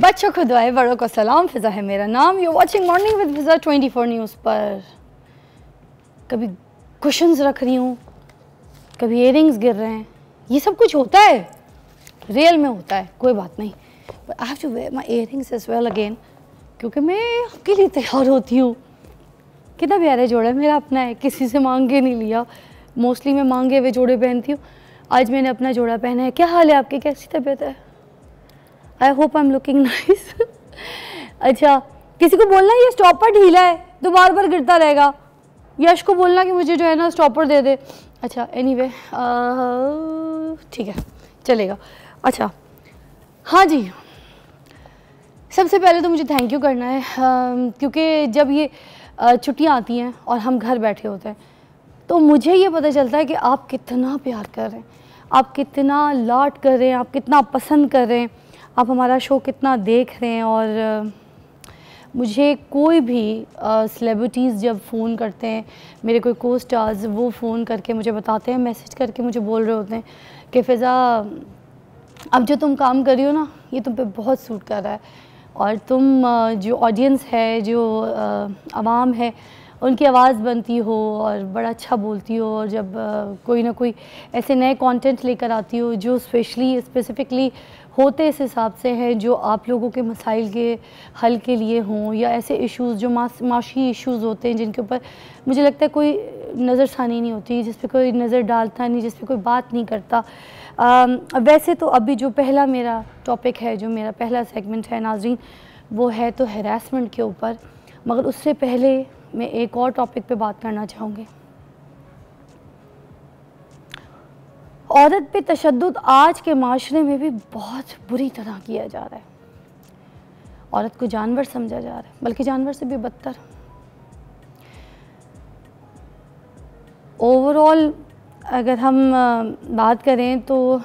बच्चों को दुआएं, बड़ों को सलाम। फिज़ा है मेरा नाम। You watching morning with Fiza 24 news पर। कभी कुशन्स रख रही हूँ, कभी इयरिंग्स गिर रहे हैं, ये सब कुछ होता है, रियल में होता है, कोई बात नहीं। But I have to wear my earrings as well again, क्योंकि मैं आपके लिए तैयार होती हूँ। कितना प्यारा जोड़ा है, मेरा अपना है, किसी से मांग के नहीं लिया। मोस्टली मैं मांगे हुए जोड़े पहनती हूँ, आज मैंने अपना जोड़ा पहना है। क्या हाल है आपकी, कैसी तबीयत है? I hope I am looking nice. अच्छा, किसी को बोलना ये स्टॉपर ढीला है तो बार बार गिरता रहेगा। यश को बोलना कि मुझे जो है ना स्टॉपर दे दे। अच्छा एनीवे, ठीक है, चलेगा। अच्छा हाँ जी, सबसे पहले तो मुझे थैंक यू करना है, क्योंकि जब ये छुट्टियाँ आती हैं और हम घर बैठे होते हैं तो मुझे ये पता चलता है कि आप कितना प्यार कर रहे हैं, आप कितना लाड कर रहे हैं, आप कितना पसंद कर रहे हैं, आप हमारा शो कितना देख रहे हैं। और मुझे कोई भी सेलिब्रिटीज़ जब फ़ोन करते हैं, मेरे कोई को स्टार्स, वो फ़ोन करके मुझे बताते हैं, मैसेज करके मुझे बोल रहे होते हैं कि फ़िज़ा अब जो तुम काम कर रही हो ना, ये तुम पे बहुत सूट कर रहा है, और तुम जो ऑडियंस है, जो आवाम है, उनकी आवाज़ बनती हो और बड़ा अच्छा बोलती हो। और जब कोई ना कोई ऐसे नए कंटेंट लेकर आती हो जो स्पेसिफ़िकली होते इस हिसाब से हैं जो आप लोगों के मसाइल के हल के लिए हों, या ऐसे इश्यूज़ जो माशी इश्यूज़ होते हैं जिनके ऊपर मुझे लगता है कोई नज़रसानी नहीं होती, जिस पे कोई नज़र डालता नहीं, जिस पे कोई बात नहीं करता। वैसे तो अभी जो पहला मेरा टॉपिक है, जो मेरा पहला सेगमेंट है नाज़रीन, वो है तो हैरेसमेंट के ऊपर, मगर उससे पहले मैं एक और टॉपिक पे बात करना चाहूँगी। औरत पे तशद्दुद आज के माशरे में भी बहुत बुरी तरह किया जा रहा है। औरत को जानवर समझा जा रहा है, बल्कि जानवर से भी बदतर। ओवरऑल अगर हम बात करें तो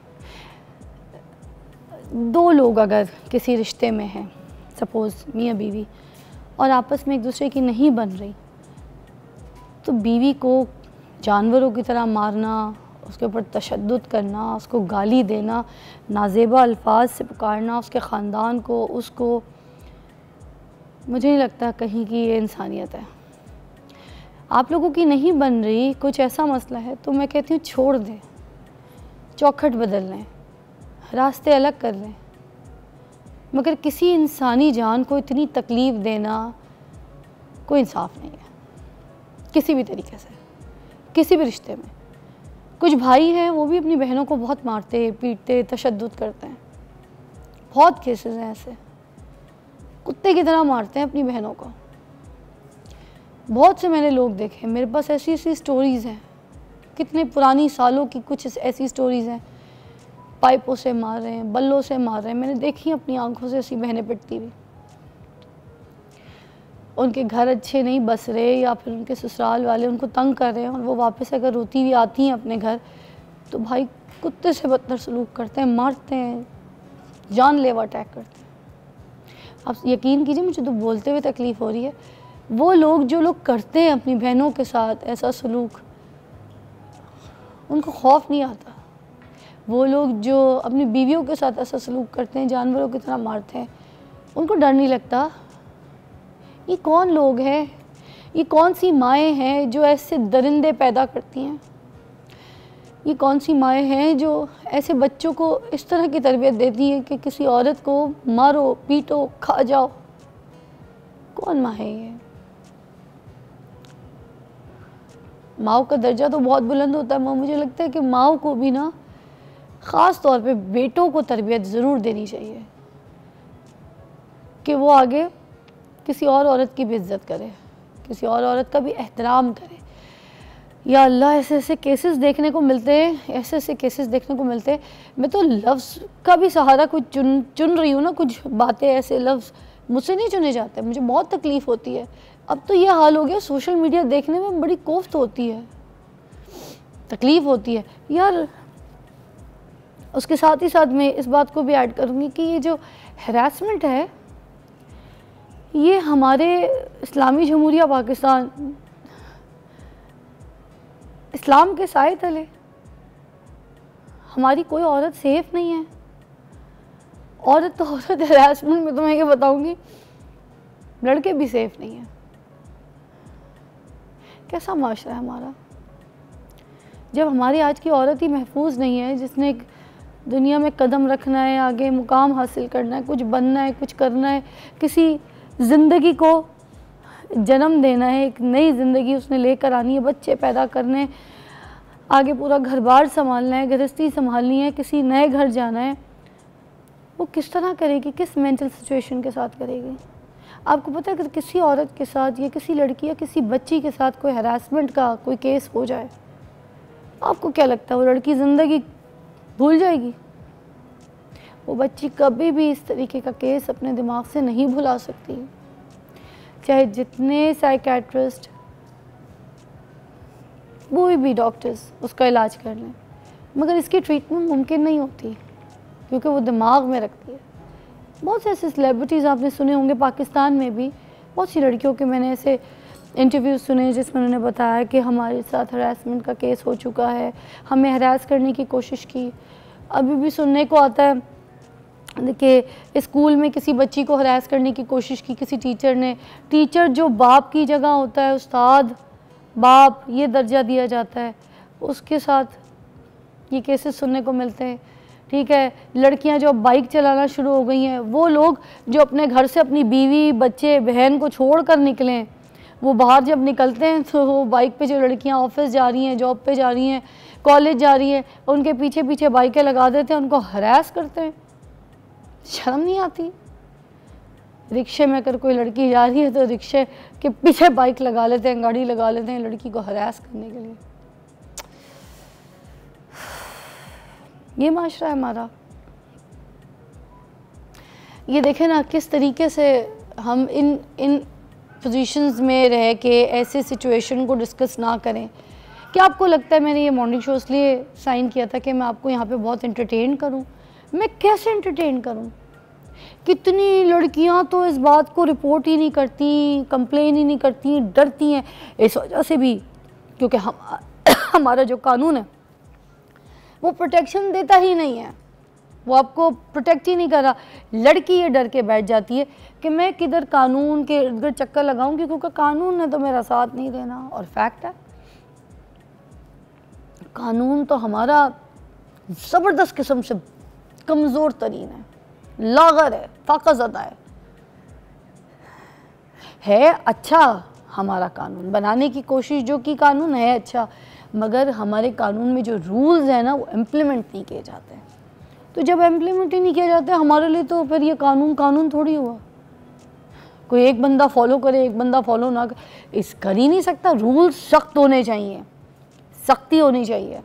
दो लोग अगर किसी रिश्ते में हैं, सपोज़ मियाँ बीवी, और आपस में एक दूसरे की नहीं बन रही, तो बीवी को जानवरों की तरह मारना, उसके ऊपर तशद्दुद करना, उसको गाली देना, नाजेबा अल्फाज से पुकारना उसके ख़ानदान को, उसको, मुझे नहीं लगता कहीं की ये इंसानियत है। आप लोगों की नहीं बन रही, कुछ ऐसा मसला है तो मैं कहती हूँ छोड़ दें, चौखट बदल लें, रास्ते अलग कर लें, मगर किसी इंसानी जान को इतनी तकलीफ़ देना कोई इंसाफ नहीं है, किसी भी तरीके से, किसी भी रिश्ते में। कुछ भाई हैं वो भी अपनी बहनों को बहुत मारते, पीटते, तशद्दुद करते हैं। बहुत केसेस हैं ऐसे, कुत्ते की तरह मारते हैं अपनी बहनों को। बहुत से मैंने लोग देखे, मेरे पास ऐसी ऐसी स्टोरीज़ हैं, कितने पुरानी सालों की कुछ ऐसी स्टोरीज़ हैं। पाइपों से मार रहे हैं, बल्लों से मार रहे हैं, मैंने देखी अपनी आंखों से ऐसी बहनें पिटती हुई। उनके घर अच्छे नहीं बस रहे, या फिर उनके ससुराल वाले उनको तंग कर रहे हैं, और वो वापस अगर रोती हुई आती हैं अपने घर तो भाई कुत्ते से बदतर सलूक करते हैं, मारते हैं, जानलेवा अटैक करते हैं। आप यकीन कीजिए, मुझे तो बोलते हुए तकलीफ़ हो रही है। वो लोग जो लोग करते हैं अपनी बहनों के साथ ऐसा सलूक, उनको खौफ नहीं आता। वो लोग जो अपनी बीवियों के साथ ऐसा सलूक करते हैं, जानवरों की तरह मारते हैं, उनको डर नहीं लगता। ये कौन लोग हैं, ये कौन सी माएँ हैं जो ऐसे दरिंदे पैदा करती हैं? ये कौन सी माएँ हैं जो ऐसे बच्चों को इस तरह की तरबियत देती हैं कि किसी औरत को मारो, पीटो, खा जाओ? कौन माँ है ये? माँ का दर्जा तो बहुत बुलंद होता है, मुझे लगता है कि माँ को भी ना ख़ास तौर पे बेटों को तरबियत ज़रूर देनी चाहिए कि वो आगे किसी और औरत की भी इज़्ज़त करे, किसी और औरत का भी एहतराम करे। या अल्लाह, ऐसे ऐसे केसेस देखने को मिलते हैं, ऐसे ऐसे केसेस देखने को मिलते हैं। मैं तो लफ्ज़ का भी सहारा कुछ चुन रही हूँ ना, कुछ बातें, ऐसे लफ्ज़ मुझसे नहीं चुने जाते, मुझे बहुत तकलीफ़ होती है। अब तो ये हाल हो गया, सोशल मीडिया देखने में बड़ी कोफ्त होती है, तकलीफ़ होती है यार। उसके साथ ही साथ मैं इस बात को भी ऐड करूँगी कि ये जो हैरेसमेंट है, ये हमारे इस्लामी जमहूरिया पाकिस्तान, इस्लाम के साए तले हमारी कोई औरत सेफ़ नहीं है। औरत तो औरत हरासमेंट में तो मैं ये बताऊंगी लड़के भी सेफ नहीं है। कैसा माशरा है हमारा, जब हमारी आज की औरत ही महफूज नहीं है, जिसने एक दुनिया में कदम रखना है, आगे मुकाम हासिल करना है, कुछ बनना है, कुछ करना है, किसी ज़िंदगी को जन्म देना है, एक नई ज़िंदगी उसने लेकर आनी है, बच्चे पैदा करने, आगे पूरा घर बार संभालना है, गृहस्थी संभालनी है, किसी नए घर जाना है, वो किस तरह करेगी, किस मेंटल सिचुएशन के साथ करेगी। आपको पता है अगर किसी औरत के साथ या किसी लड़की या किसी बच्ची के साथ कोई हरासमेंट का कोई केस हो जाए, आपको क्या लगता है वो लड़की ज़िंदगी भूल जाएगी? वो बच्ची कभी भी इस तरीके का केस अपने दिमाग से नहीं भुला सकती, चाहे जितने साइकेट्रिस्ट वो भी डॉक्टर्स उसका इलाज कर लें, मगर इसकी ट्रीटमेंट मुमकिन नहीं होती क्योंकि वो दिमाग में रखती है। बहुत से ऐसे सेलिब्रिटीज़ आपने सुने होंगे, पाकिस्तान में भी बहुत सी लड़कियों के मैंने ऐसे इंटरव्यूज़ सुने जिसमें उन्होंने बताया कि हमारे साथ हरासमेंट का केस हो चुका है, हमें हरास करने की कोशिश की। अभी भी सुनने को आता है कि स्कूल में किसी बच्ची को हरास करने की कोशिश की किसी टीचर ने। टीचर जो बाप की जगह होता है, उस्ताद, बाप, ये दर्जा दिया जाता है, उसके साथ ये केसेस सुनने को मिलते हैं। ठीक है, लड़कियां जो बाइक चलाना शुरू हो गई हैं, वो लोग जो अपने घर से अपनी बीवी, बच्चे, बहन को छोड़ कर निकलें, वो बाहर जब निकलते हैं तो वो बाइक पे जो लड़कियां ऑफिस जा रही हैं, जॉब पे जा रही हैं, कॉलेज जा रही हैं, उनके पीछे पीछे बाइकें लगा देते हैं, उनको हरास करते हैं। शर्म नहीं आती? रिक्शे में अगर कोई लड़की जा रही है तो रिक्शे के पीछे बाइक लगा लेते हैं, गाड़ी लगा लेते हैं लड़की को हरास करने के लिए। ये माशरा है हमारा। ये देखें ना किस तरीके से हम इन पोजीशंस में रह के ऐसे सिचुएशन को डिस्कस ना करें। क्या आपको लगता है मैंने ये मॉर्निंग शो इसलिए साइन किया था कि मैं आपको यहाँ पे बहुत एंटरटेन करूँ? मैं कैसे एंटरटेन करूँ? कितनी लड़कियाँ तो इस बात को रिपोर्ट ही नहीं करती, कंप्लेन ही नहीं करती, डरती हैं इस वजह से भी क्योंकि हमारा जो कानून है वो प्रोटेक्शन देता ही नहीं है, वो आपको प्रोटेक्ट ही नहीं कर रहा। लड़की ये डर के बैठ जाती है कि मैं किधर कानून के इर्द गिर्द चक्कर लगाऊंगी क्योंकि कानून ने तो मेरा साथ नहीं देना। और फैक्ट है कानून तो हमारा ज़बरदस्त किस्म से कमज़ोर तरीन है, लागर है, ताकतज़दा है अच्छा हमारा कानून बनाने की कोशिश जो की कानून है अच्छा, मगर हमारे कानून में जो रूल्स हैं ना वो इम्प्लीमेंट नहीं किए जाते हैं। तो जब इम्प्लीमेंट ही नहीं किया जाता है हमारे लिए तो फिर ये कानून थोड़ी हुआ। कोई एक बंदा फॉलो करे, एक बंदा फॉलो ना करे, इस कर ही नहीं सकता। रूल्स सख्त होने चाहिए, सख्ती होनी चाहिए।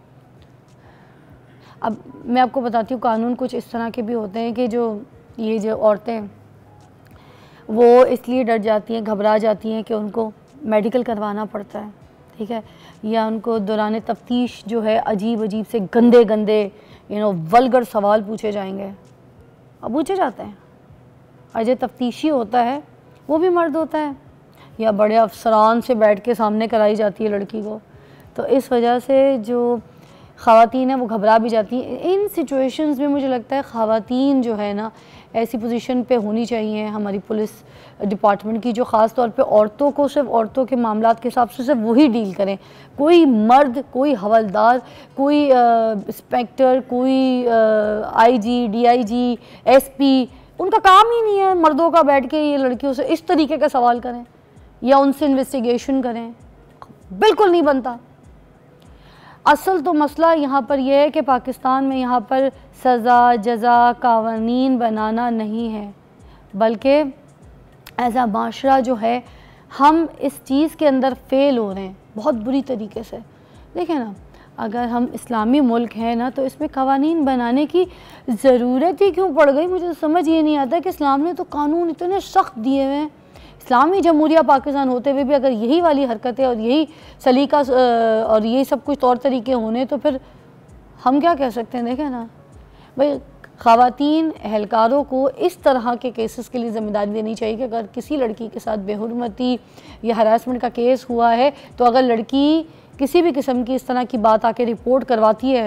अब मैं आपको बताती हूँ कानून कुछ इस तरह के भी होते हैं कि जो औरतें वो इसलिए डर जाती हैं, घबरा जाती हैं कि उनको मेडिकल करवाना पड़ता है, ठीक है, या उनको दौरान तफ्तीश जो है अजीब अजीब से गंदे गंदे वल्गर सवाल पूछे जाएंगे। अब पूछे जाते हैं, और जो तफ्तीशी होता है वो भी मर्द होता है या बड़े अफसरान से बैठ के सामने कराई जाती है लड़की को। तो इस वजह से जो ख़वातीन है वो घबरा भी जाती हैं। इन सिचुएशंस में मुझे लगता है ख़वातीन जो है ना ऐसी पोजीशन पे होनी चाहिए हमारी पुलिस डिपार्टमेंट की, जो ख़ास तौर पे औरतों को सिर्फ औरतों के मामलात के हिसाब से सिर्फ वही डील करें। कोई मर्द, कोई हवलदार, कोई इंस्पेक्टर, कोई आईजी, डीआईजी, एसपी, उनका काम ही नहीं है मर्दों का बैठ के ये लड़कियों से इस तरीके का सवाल करें या उनसे इन्वेस्टिगेशन करें, बिल्कुल नहीं बनता। असल तो मसला यहाँ पर यह है कि पाकिस्तान में यहाँ पर सज़ा जज़ा कानून बनाना नहीं है, बल्कि एज आ माशरा जो है हम इस चीज़ के अंदर फ़ेल हो रहे हैं बहुत बुरी तरीके से। देखें ना, अगर हम इस्लामी मुल्क हैं ना तो इसमें कानून बनाने की ज़रूरत ही क्यों पड़ गई? मुझे समझ ये नहीं आता कि इस्लाम ने तो कानून इतने सख्त दिए हुए हैं। इस्लामी जमहूरिया पाकिस्तान होते हुए भी अगर यही वाली हरकतें और यही सलीका और यही सब कुछ तौर तरीके होने तो फिर हम क्या कह सकते हैं? देखें ना भाई, ख़वातीन एहलकारों को इस तरह के केसेस के लिए ज़िम्मेदारी देनी चाहिए कि अगर किसी लड़की के साथ बेहुरमती या हरासमेंट का केस हुआ है तो अगर लड़की किसी भी किस्म की इस तरह की बात आके रिपोर्ट करवाती है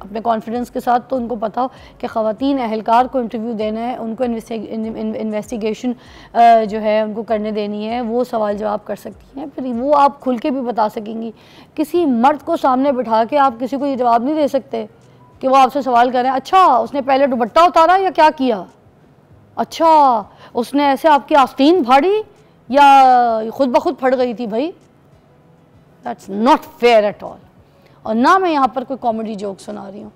अपने कॉन्फिडेंस के साथ, तो उनको पता हो कि ख़वातीन एहलकार को इंटरव्यू देना है, उनको इन्वेस्टिगेशन जो है उनको करने देनी है, वो सवाल जवाब कर सकती हैं, फिर वो आप खुल के भी बता सकेंगी। किसी मर्द को सामने बिठा के आप किसी को ये जवाब नहीं दे सकते कि वो आपसे सवाल करें, अच्छा उसने पहले दुपट्टा उतारा या क्या किया, अच्छा उसने ऐसे आपकी आस्तीन फाड़ी या खुद ब खुद फट गई थी। भाई that's not fair at all. और ना मैं यहाँ पर कोई कॉमेडी जोक सुना रही हूँ।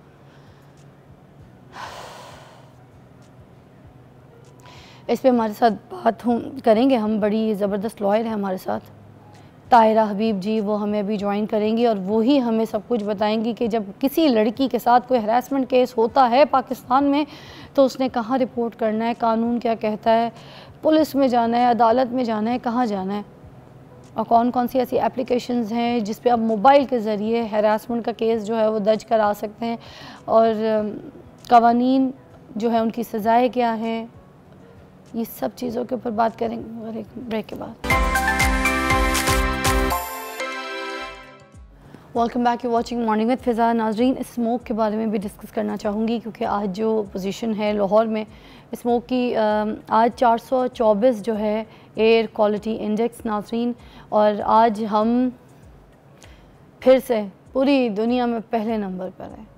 इस पे हमारे साथ बात करेंगे हम, बड़ी ज़बरदस्त लॉयर है हमारे साथ, ताहिरा हबीब जी। वो हमें अभी ज्वाइन करेंगी और वो ही हमें सब कुछ बताएंगी कि जब किसी लड़की के साथ कोई हरासमेंट केस होता है पाकिस्तान में तो उसने कहाँ रिपोर्ट करना है, कानून क्या कहता है, पुलिस में जाना है, अदालत में जाना है, कहाँ जाना है, और कौन कौन सी ऐसी एप्लीकेशंस हैं जिस पे आप मोबाइल के ज़रिए हरासमेंट का केस जो है वो दर्ज करा सकते हैं, और कवानीन जो है उनकी सज़ाएँ क्या हैं, ये सब चीज़ों के ऊपर बात करेंगे और एक ब्रेक के बाद। Welcome back, you watching morning with Fiza. नाजरीन, स्मोक के बारे में भी डिस्कस करना चाहूँगी क्योंकि आज जो पोजीशन है लाहौर में स्मोक की, आज 424 जो है एयर क्वालिटी इंडेक्स नाजरीन, और आज हम फिर से पूरी दुनिया में पहले नंबर पर हैं।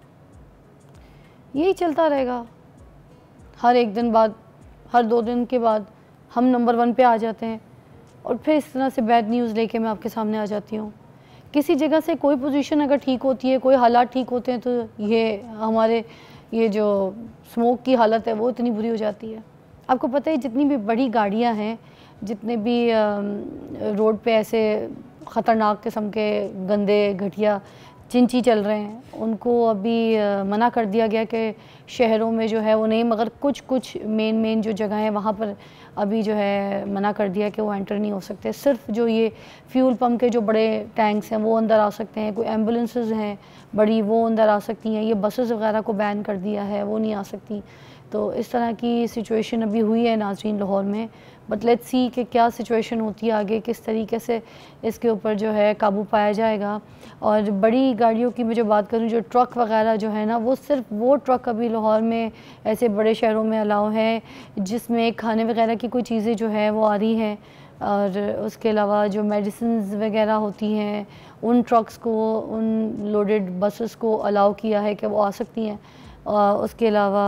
यही चलता रहेगा, हर एक दिन बाद, हर 2 दिन के बाद हम नंबर 1 पे आ जाते हैं और फिर इस तरह से बैड न्यूज़ लेके मैं आपके सामने आ जाती हूँ। किसी जगह से कोई पोजीशन अगर ठीक होती है, कोई हालात ठीक होते हैं, तो ये हमारे ये जो स्मोक की हालत है वो इतनी बुरी हो जाती है। आपको पता है जितनी भी बड़ी गाड़ियाँ हैं, जितने भी रोड पे ऐसे ख़तरनाक किस्म के गंदे घटिया चिंची चल रहे हैं, उनको अभी मना कर दिया गया कि शहरों में जो है वो नहीं, मगर कुछ मेन जो जगह है वहाँ पर अभी जो है मना कर दिया कि वो एंटर नहीं हो सकते। सिर्फ जो ये फ्यूल पम्प के जो बड़े टैंक्स हैं वो अंदर आ सकते हैं, कोई एम्बुलेंसेस हैं बड़ी वो अंदर आ सकती हैं, ये बसेस वगैरह को बैन कर दिया है, वो नहीं आ सकती। तो इस तरह की सिचुएशन अभी हुई है नाज़रीन लाहौर में, बट लेट्स सी कि क्या सिचुएशन होती है आगे, किस तरीके से इसके ऊपर जो है काबू पाया जाएगा। और बड़ी गाड़ियों की मैं जो बात करूँ, जो ट्रक वगैरह जो है ना, वो सिर्फ वो ट्रक अभी लाहौर में ऐसे बड़े शहरों में अलाउ है जिसमें खाने वगैरह की कोई चीज़ें जो है वो आ रही हैं, और उसके अलावा जो मेडिसिन्स वगैरह होती हैं उन ट्रक्स को, उन लोडेड बसेस को अलाउ किया है कि वो आ सकती हैं। उसके अलावा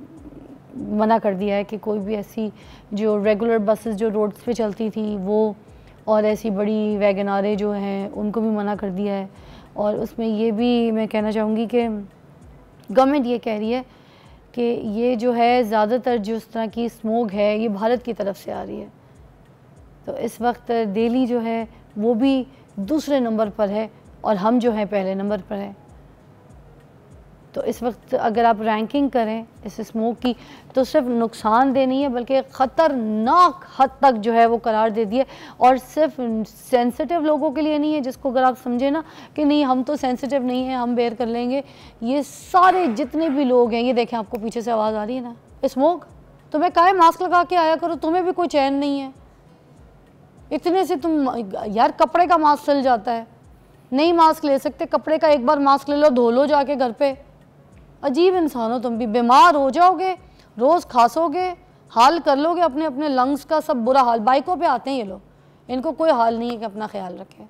मना कर दिया है कि कोई भी ऐसी जो रेगुलर बसेस जो रोड्स पे चलती थी वो, और ऐसी बड़ी वैगनारें जो हैं उनको भी मना कर दिया है। और उसमें ये भी मैं कहना चाहूँगी कि गवर्नमेंट ये कह रही है कि ये जो है ज़्यादातर जो इस तरह की स्मोक है ये भारत की तरफ से आ रही है। तो इस वक्त दिल्ली जो है वो भी दूसरे नंबर पर है और हम जो है पहले नंबर पर है। तो इस वक्त अगर आप रैंकिंग करें इस स्मोक की तो सिर्फ नुकसानदेह नहीं है बल्कि ख़तरनाक हद तक जो है वो करार दे दिए। और सिर्फ सेंसिटिव लोगों के लिए नहीं है, जिसको अगर आप समझे ना कि नहीं हम तो सेंसिटिव नहीं है, हम बेयर कर लेंगे, ये सारे जितने भी लोग हैं, ये देखें आपको पीछे से आवाज़ आ रही है ना, स्मोक, तुम्हें काहे मास्क लगा के आया करो, तुम्हें भी कोई चैन नहीं है, इतने से तुम यार कपड़े का मास्क चल जाता है, नहीं मास्क ले सकते, कपड़े का एक बार मास्क ले लो, धो लो जाके घर पे। अजीब इंसान हो तुम भी, बीमार हो जाओगे, रोज़ खांसोगे, हाल कर लोगे अपने अपने लंग्स का, सब बुरा हाल। बाइकों पे आते हैं ये लोग, इनको कोई हाल नहीं है कि अपना ख्याल रखें,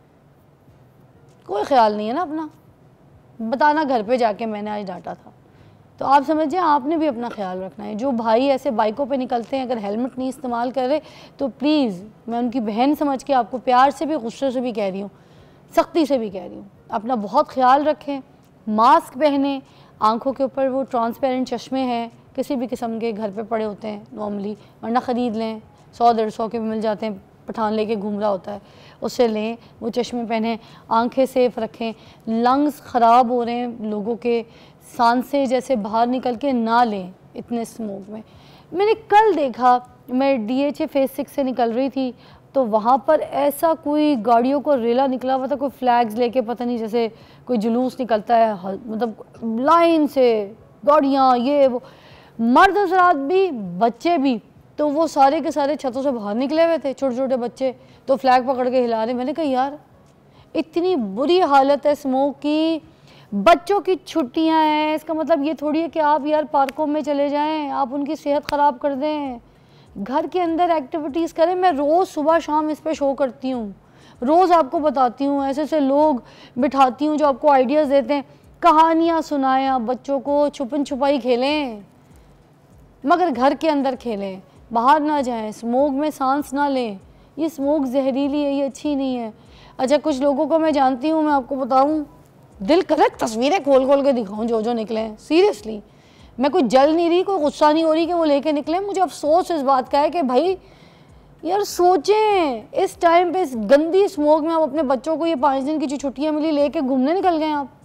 कोई ख्याल नहीं है ना अपना, बताना घर पे जाके मैंने आज डांटा था। तो आप समझिए आपने भी अपना ख्याल रखना है। जो भाई ऐसे बाइकों पे निकलते हैं अगर हेलमेट नहीं इस्तेमाल कर रहे तो प्लीज़, मैं उनकी बहन समझ के आपको प्यार से भी गुस्से से भी कह रही हूँ, सख्ती से भी कह रही हूँ, अपना बहुत ख्याल रखें, मास्क पहने, आंखों के ऊपर वो ट्रांसपेरेंट चश्मे हैं किसी भी किस्म के घर पे पड़े होते हैं नॉर्मली, वरना ख़रीद लें, 100-150 के भी मिल जाते हैं, पठान लेके घूम रहा होता है, उससे लें, वो चश्मे पहने, आंखें सेफ रखें। लंग्स ख़राब हो रहे हैं लोगों के, सांसें जैसे बाहर निकल के ना लें इतने स्मोक में। मैंने कल देखा, मैं DHA फेज़ 6 से निकल रही थी तो वहाँ पर ऐसा कोई गाड़ियों को रेला निकला हुआ था, कोई फ्लैग्स लेके, पता नहीं जैसे कोई जुलूस निकलता है, मतलब लाइन से गाड़ियाँ, ये वो, मर्द हज़रात भी बच्चे भी, तो वो सारे के सारे छतों से बाहर निकले हुए थे, छोटे छोटे बच्चे, तो फ्लैग पकड़ के हिला रहे। मैंने कहा यार इतनी बुरी हालत है स्मोक की, बच्चों की छुट्टियां हैं, इसका मतलब ये थोड़ी है कि आप यार पार्कों में चले जाएं, आप उनकी सेहत ख़राब कर दें। घर के अंदर एक्टिविटीज़ करें। मैं रोज़ सुबह शाम इस पे शो करती हूँ, रोज़ आपको बताती हूँ, ऐसे ऐसे लोग बिठाती हूँ जो आपको आइडियाज़ देते हैं। कहानियाँ सुनाएं आप बच्चों को, छुपन छुपाई खेलें, मगर घर के अंदर खेलें, बाहर ना जाएं, स्मोक में सांस ना लें। ये स्मोक जहरीली है, ये अच्छी नहीं है। अच्छा, कुछ लोगों को मैं जानती हूँ, मैं आपको बताऊँ, दिल करे तस्वीरें खोल खोल के दिखाऊँ जो निकले हैं। सीरियसली, मैं कोई जल नहीं रही, कोई गुस्सा नहीं हो रही कि वो लेके निकले। मुझे अफसोस इस बात का है कि भाई यार सोचें, इस टाइम पे इस गंदी स्मोक में आप अपने बच्चों को, ये 5 दिन की जो छुट्टियाँ मिली, लेके घूमने निकल गए आप।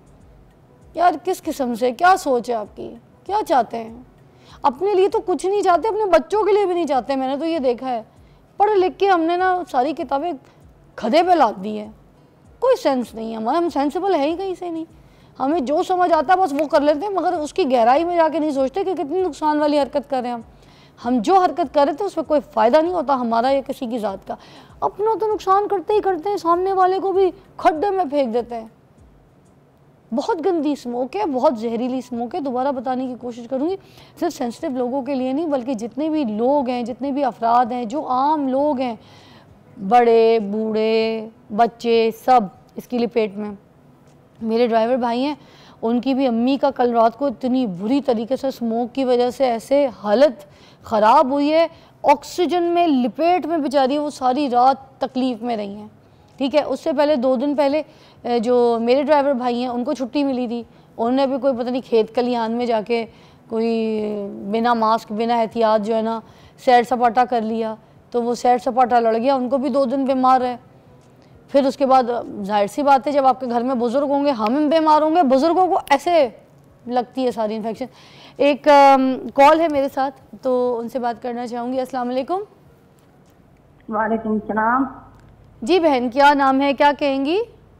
यार किस किस्म से, क्या सोच है आपकी, क्या चाहते हैं? अपने लिए तो कुछ नहीं चाहते, अपने बच्चों के लिए भी नहीं चाहते। मैंने तो ये देखा है, पढ़ लिख के हमने ना सारी किताबें खदे पे लाद दी है। कोई सेंस नहीं है हमारा, हम सेंसिबल है ही कहीं से नहीं। हमें जो समझ आता है बस वो कर लेते हैं, मगर उसकी गहराई में जाके नहीं सोचते कि कितनी नुकसान वाली हरकत कर रहे हैं हम जो हरकत कर रहे थे उसमें कोई फ़ायदा नहीं होता हमारा या किसी की ज़ात का। अपना तो नुकसान करते ही करते हैं, सामने वाले को भी खड्डे में फेंक देते हैं। बहुत गंदी स्मोक है, बहुत जहरीली स्मोक है। दोबारा बताने की कोशिश करूँगी, सिर्फ सेंसिटिव लोगों के लिए नहीं, बल्कि जितने भी लोग हैं, जितने भी अफराद हैं, जो आम लोग हैं, बड़े बूढ़े बच्चे, सब इसकी लपेट में। मेरे ड्राइवर भाई हैं, उनकी भी अम्मी का कल रात को इतनी बुरी तरीके से स्मोक की वजह से ऐसे हालत ख़राब हुई है, ऑक्सीजन में लपेट में बेचारी वो सारी रात तकलीफ़ में रही हैं। ठीक है, उससे पहले 2 दिन पहले जो मेरे ड्राइवर भाई हैं उनको छुट्टी मिली थी, उन्होंने भी कोई पता नहीं खेत खलिहान में जाके कोई बिना मास्क बिना एहतियात जो है ना सैर सपाटा कर लिया, तो वो सैर सपाटा लड़ गया, उनको भी 2 दिन बीमार है। फिर उसके बाद जाहिर सी बात है, जब आपके घर में बुज़ुर्ग होंगे, हम बीमार होंगे, बुज़ुर्गों को ऐसे लगती है सारी इन्फेक्शन। एक कॉल है मेरे साथ, तो उनसे बात करना चाहूँगी। अस्सलाम वालेकुम। वालेकुम सलाम। जी बहन, क्या नाम है, क्या कहेंगी?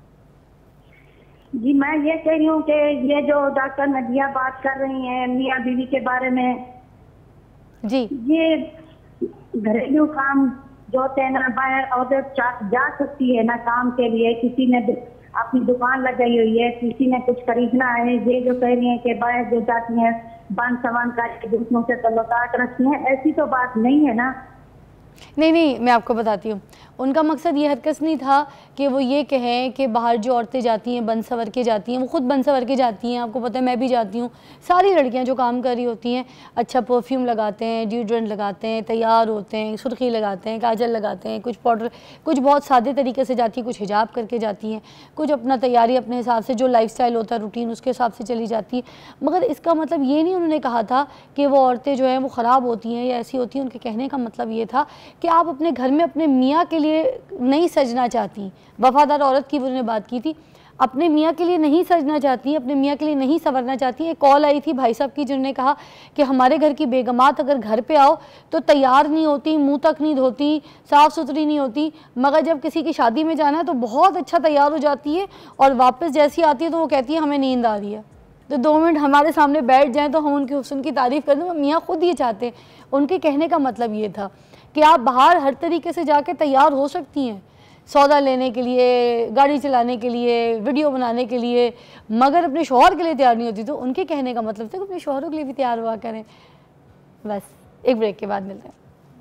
जी मैं ये कह रही हूँ कि ये जो डॉक्टर नदिया बात कर रही हैं मियाँ बीवी के बारे में, जी, ये घरेलू काम जो होते हैं ना, बाहर औरत जा सकती है ना काम के लिए, किसी ने अपनी दुकान लगाई हुई है, किसी ने कुछ खरीदना है, ये जो कह रही है कि बाहर जो जाती हैं बन समान करके दूसरों से तल्लुकात रखती हैं, ऐसी तो बात नहीं है ना। नहीं, मैं आपको बताती हूँ। उनका मकसद ये हरकत नहीं था कि वो ये कहें कि बाहर जो औरतें जाती हैं बन सवर के जाती हैं, वो खुद बन सवर के जाती हैं। आपको पता है, मैं भी जाती हूँ। सारी लड़कियाँ जो काम कर रही होती हैं, अच्छा परफ्यूम लगाते हैं, डिओड्रेंट लगाते हैं, तैयार होते हैं, सुर्खी लगाते हैं, काजल लगाते हैं, कुछ पाउडर, कुछ बहुत सादे तरीके से जाती हैं, कुछ हिजाब करके जाती हैं, कुछ अपना तैयारी अपने हिसाब से जो लाइफस्टाइल होता है रूटीन उसके हिसाब से चली जाती है। मगर इसका मतलब ये नहीं उन्होंने कहा था कि वो औरतें जो हैं वो ख़राब होती हैं या ऐसी होती हैं। उनके कहने का मतलब ये था कि आप अपने घर में अपने मियाँ के लिए नहीं सजना चाहती, वफादार औरत की उन्होंने बात की थी, अपने मियाँ के लिए नहीं सजना चाहती, अपने मियाँ के लिए नहीं संवरना चाहती। एक कॉल आई थी भाई साहब की जिन्होंने कहा कि हमारे घर की बेगमात अगर घर पे आओ तो तैयार नहीं होती, मुंह तक नहीं धोती, साफ़ सुथरी नहीं होती, मगर जब किसी की शादी में जाना है तो बहुत अच्छा तैयार हो जाती है और वापस जैसी आती है तो वो कहती है हमें नींद आ रही है। तो 2 मिनट हमारे सामने बैठ जाएँ तो हम उनके हुस्न की तारीफ़ कर दें। मियाँ खुद ये चाहते हैं। उनके कहने का मतलब ये था कि आप बाहर हर तरीके से जाके तैयार हो सकती हैं, सौदा लेने के लिए, गाड़ी चलाने के लिए, वीडियो बनाने के लिए, मगर अपने शौहर के लिए तैयार नहीं होती। तो उनके कहने का मतलब था कि अपने शौहरों के लिए भी तैयार हुआ करें। बस एक ब्रेक के बाद मिलते हैं।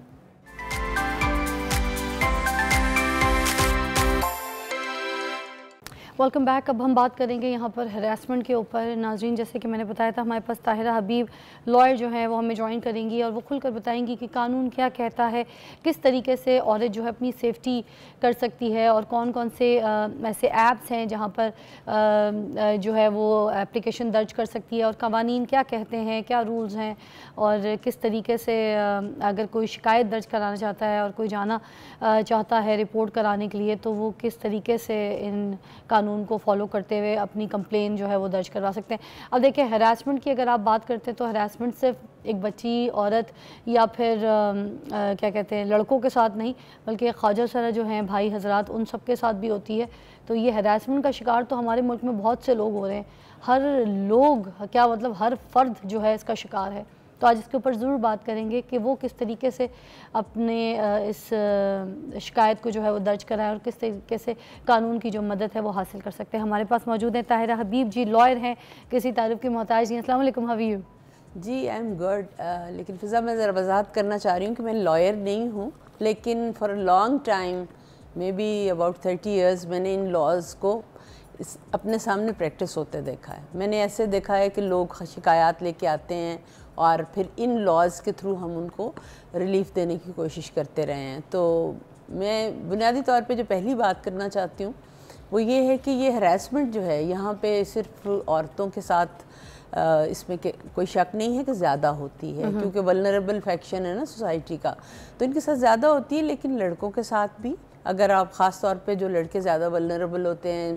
Welcome back. अब हम बात करेंगे यहाँ पर हरासमेंट के ऊपर। नाजरीन, जैसे कि मैंने बताया था, हमारे पास ताहिरा हबीब लॉयर जो है वो हमें ज्वाइन करेंगी और वो खुलकर बताएंगी कि कानून क्या कहता है, किस तरीके से औरत जो है अपनी सेफ्टी कर सकती है और कौन कौन से ऐसे ऐप्स हैं जहाँ पर जो है वो एप्लीकेशन दर्ज कर सकती है और कवानीन क्या कहते हैं, क्या रूल्स हैं और किस तरीके से अगर कोई शिकायत दर्ज कराना चाहता है और कोई जाना चाहता है रिपोर्ट कराने के लिए तो वो किस तरीके से इन कानून को फॉलो करते हुए अपनी कंप्लेन जो है वो दर्ज करवा सकते हैं। अब देखिए, हरासमेंट की अगर आप बात करते हैं तो हरासमेंट सिर्फ एक बच्ची औरत या फिर क्या कहते हैं लड़कों के साथ नहीं, बल्कि ख्वाजा सरा जो हैं भाई हजरात, उन सब के साथ भी होती है। तो ये हरासमेंट का शिकार तो हमारे मुल्क में बहुत से लोग हो रहे हैं। हर लोग क्या मतलब हर फ़र्द जो है इसका शिकार है। तो आज इसके ऊपर ज़रूर बात करेंगे कि वो किस तरीके से अपने इस शिकायत को जो है वो दर्ज कराएं और किस तरीके से कानून की जो मदद है वो हासिल कर सकते हैं। हमारे पास मौजूद हैं ताहिरा हबीब जी, लॉयर हैं, किसी तारुफ के मोहताज नहीं। अस्सलाम वालेकुम, हाउ आर यू? जी आई एम गुड, लेकिन फ़िज़ा मैं ज़रा वजाहत करना चाह रही हूँ कि मैं लॉयर नहीं हूँ, लेकिन for a long time maybe about 30 years मैंने इन लॉज को अपने सामने प्रैक्टिस होते देखा है। मैंने ऐसे देखा है कि लोग शिकायत लेके आते हैं और फिर इन लॉज़ के थ्रू हम उनको रिलीफ देने की कोशिश करते रहे हैं। तो मैं बुनियादी तौर पे जो पहली बात करना चाहती हूँ वो ये है कि ये हरासमेंट जो है यहाँ पे सिर्फ औरतों के साथ इसमें कोई शक नहीं है कि ज़्यादा होती है, क्योंकि वल्नरेबल फैक्शन है ना सोसाइटी का, तो इनके साथ ज़्यादा होती है। लेकिन लड़कों के साथ भी, अगर आप ख़ास तौर पे जो लड़के ज़्यादा वल्नरेबल होते हैं,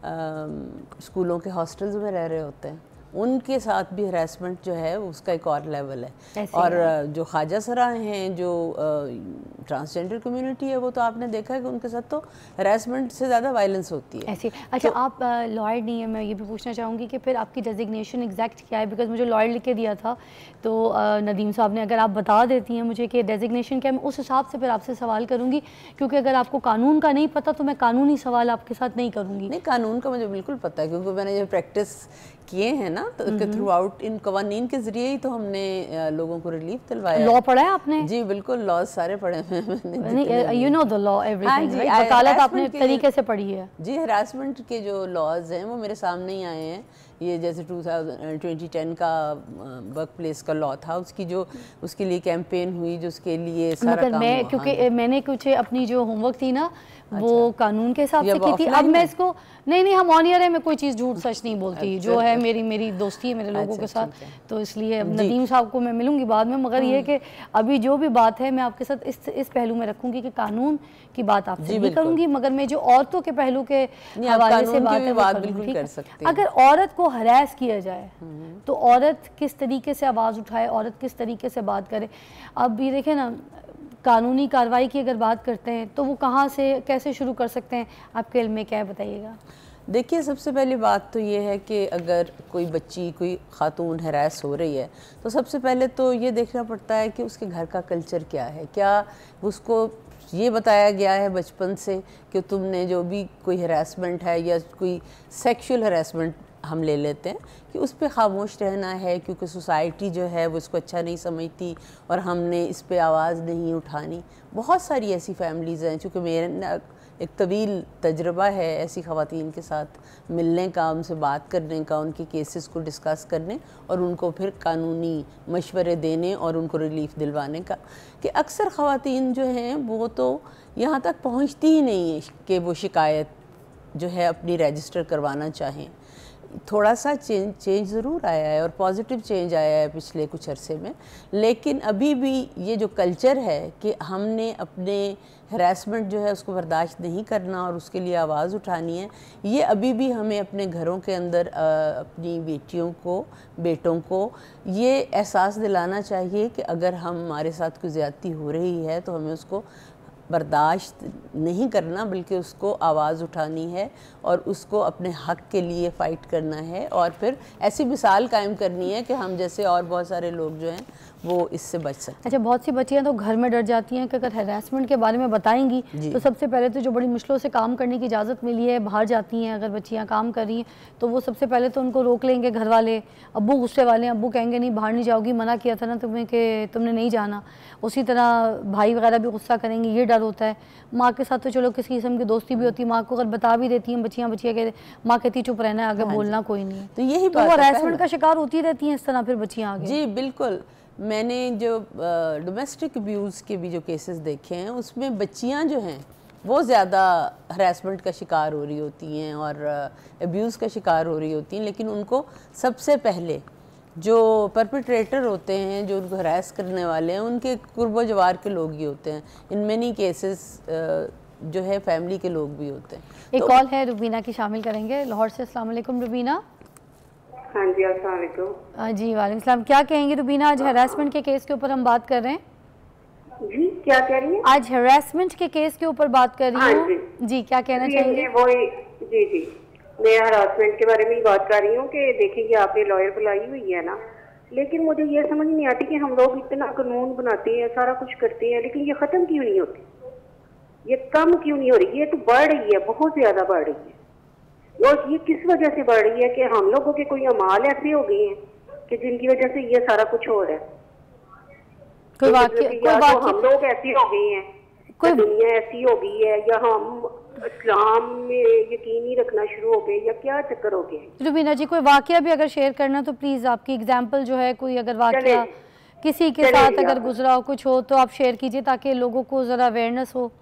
स्कूलों के हॉस्टल्स में रह रहे होते हैं, उनके साथ भी हरासमेंट जो है उसका एक और लेवल है। और जो ख्वाजा सरा हैं, जो ट्रांसजेंडर कम्युनिटी है, वो तो आपने देखा है कि उनके साथ तो हरासमेंट से ज़्यादा वायलेंस होती है। ऐसे अच्छा तो, आप लॉयर नहीं है, मैं ये भी पूछना चाहूँगी कि फिर आपकी डेजिग्नेशन एग्जैक्ट क्या है? बिकॉज मुझे लॉयर लिख के दिया था, तो नदीम साहब ने, अगर आप बता देती हैं मुझे कि डेजिग्नेशन क्या है, मैं उस हिसाब से फिर आपसे सवाल करूँगी, क्योंकि अगर आपको कानून का नहीं पता तो मैं कानूनी सवाल आपके साथ नहीं करूँगी। नहीं, कानून का मुझे बिल्कुल पता है, क्योंकि मैंने जो प्रैक्टिस किए हैं ना, तो थ्रू आउट इन कवानीन के जरिए ही तो हमने लोगों को रिलीफ दिलवाया। लॉ पढ़ा है आपने? जी बिल्कुल, लॉ सारे पढ़े हैं मैंने। You know the law everything, वकालत आपने तरीके से पढ़ी है। जी, हरासमेंट के जो लॉज हैं वो मेरे सामने ही आए हैं। ये जैसे 2010 का वर्क प्लेस का लॉ था, उसके लिए कैंपेन हुई, जो उसके लिए सारा काम मैं, क्योंकि मैंने कुछ अपनी जो होमवर्क थी ना वो कानून के हिसाब से की थी। अब मैं इसको नहीं, हम ऑन ईयर है, मैं कोई चीज़ झूठ सच नहीं बोलती, जो है मेरी दोस्ती है मेरे लोगों के साथ, तो इसलिए नदीम साहब को मैं मिलूंगी बाद में, मगर ये कि अभी जो भी बात है मैं आपके साथ इस पहलू में रखूंगी कि कानून की बात आपसे नहीं करूंगी, मगर मैं जो औरतों के पहलू के हवाले से बात बिल्कुल कर सकती हूं। अगर औरत को हरास किया जाए तो औरत किस तरीके से आवाज़ उठाए, औरत किस तरीके से बात करे? अब ये देखें ना, कानूनी कार्रवाई की अगर बात करते हैं तो वो कहाँ से कैसे शुरू कर सकते हैं? आपके इल्म में क्या है, बताइएगा। देखिए, सबसे पहली बात तो ये है कि अगर कोई बच्ची, कोई खातून हरास हो रही है, तो सबसे पहले तो ये देखना पड़ता है कि उसके घर का कल्चर क्या है। क्या उसको ये बताया गया है बचपन से कि तुमने जो भी कोई हरासमेंट है या कोई सेक्सुअल हरासमेंट हम ले लेते हैं कि उस पर खामोश रहना है, क्योंकि सोसाइटी जो है वो इसको अच्छा नहीं समझती और हमने इस पे आवाज़ नहीं उठानी। बहुत सारी ऐसी फैमिलीज़ हैं, चूँकि मेरा एक तवील तजर्बा है ऐसी ख़वातीन के साथ मिलने का, उनसे बात करने का, उनके केसेस को डिस्कस करने और उनको फिर कानूनी मशवरे देने और उनको रिलीफ दिलवाने का, कि अक्सर ख़वातीन जो हैं वो तो यहाँ तक पहुँचती ही नहीं है कि वो शिकायत जो है अपनी रजिस्टर करवाना चाहें। थोड़ा सा चेंज ज़रूर आया है और पॉजिटिव चेंज आया है पिछले कुछ अरसे में, लेकिन अभी भी ये जो कल्चर है कि हमने अपने हरासमेंट जो है उसको बर्दाश्त नहीं करना और उसके लिए आवाज़ उठानी है, ये अभी भी हमें अपने घरों के अंदर अपनी बेटियों को, बेटों को ये एहसास दिलाना चाहिए कि अगर हमारे साथ कोई ज़्यादती हो रही है तो हमें उसको बर्दाश्त नहीं करना, बल्कि उसको आवाज़ उठानी है और उसको अपने हक़ के लिए फ़ाइट करना है और फिर ऐसी मिसाल कायम करनी है कि हम जैसे और बहुत सारे लोग जो हैं वो इससे बच सकते हैं। अच्छा, बहुत सी बच्चियां तो घर में डर जाती हैं कि अगर हरासमेंट के बारे में बताएंगी तो सबसे पहले तो जो बड़ी मुश्किलों से काम करने की इजाज़त मिली है, बाहर जाती हैं, अगर बच्चियां काम कर रही हैं तो वो सबसे पहले तो उनको रोक लेंगे घर वाले, अब्बू गुस्से वाले हैं, अब्बू कहेंगे नहीं बाहर नहीं जाओगी, मना किया था ना तुम्हें कि तुमने नहीं जाना। उसी तरह भाई वगैरह भी गुस्सा करेंगे, ये डर होता है। माँ के साथ तो चलो किसी किस्म की दोस्ती भी होती है, माँ को अगर बता भी देती हैं बच्चियाँ कहते, माँ कहती चुप रहना है, आगे बोलना कोई नहीं है। तो यही तो वो हरासमेंट का शिकार होती रहती हैं इस तरह फिर बच्चियाँ आगे। जी बिल्कुल, मैंने जो डोमेस्टिक अब्यूज़ के भी जो केसेस देखे हैं उसमें बच्चियां जो हैं वो ज़्यादा हरासमेंट का शिकार हो रही होती हैं और अब्यूज़ का शिकार हो रही होती हैं, लेकिन उनको सबसे पहले जो परपेट्रेटर होते हैं, जो उनको हरास करने वाले हैं, उनके कुर्बो जवार के लोग ही होते हैं। इन मेनी केसेस जो है फैमिली के लोग भी होते हैं। एक कॉल है, रुबीना की शामिल करेंगे लाहौर से। अस्सलाम वालेकुम रुबीना। हाँ जी, अस्सलाम वालेकुम। जी वालेकुम सलाम। क्या कहेंगे रुबीना, आज हरासमेंट के केस के ऊपर हम बात कर रहे हैं। जी क्या कह रही हैं? आज हरासमेंट के केस के ऊपर बात कर रही हूँ। जी क्या कहना चाहेंगे? जी मैं हरासमेंट के बारे में ही बात कर रही हूँ कि देखिए आपने लॉयर बुलाई हुई है ना, लेकिन मुझे ये समझ नहीं आती कि हम लोग इतना कानून बनाते हैं, सारा कुछ करते हैं, लेकिन ये खत्म क्यों नहीं होती, ये कम क्यों नहीं हो रही? ये तो बढ़ रही है, बहुत ज्यादा बढ़ रही है। और ये किस वजह से बढ़ रही है कि हम लोगों के कोई अमाल ऐसे हो गए हैं कि जिनकी वजह से ये सारा कुछ हो रहा है। कोई वाकया हम लोग ऐसे हो गए हैं, कोई दुनिया ऐसी हो गई है, या हम इस्लाम में यकीन ही रखना शुरू हो गए, या क्या चक्कर हो गया? रुबीना जी, कोई वाकया भी अगर शेयर करना तो प्लीज आपकी एग्जांपल जो है, कोई अगर वाकया किसी के साथ अगर गुजरा हो, कुछ हो तो आप शेयर कीजिए ताकि लोगों को जरा अवेयरनेस हो।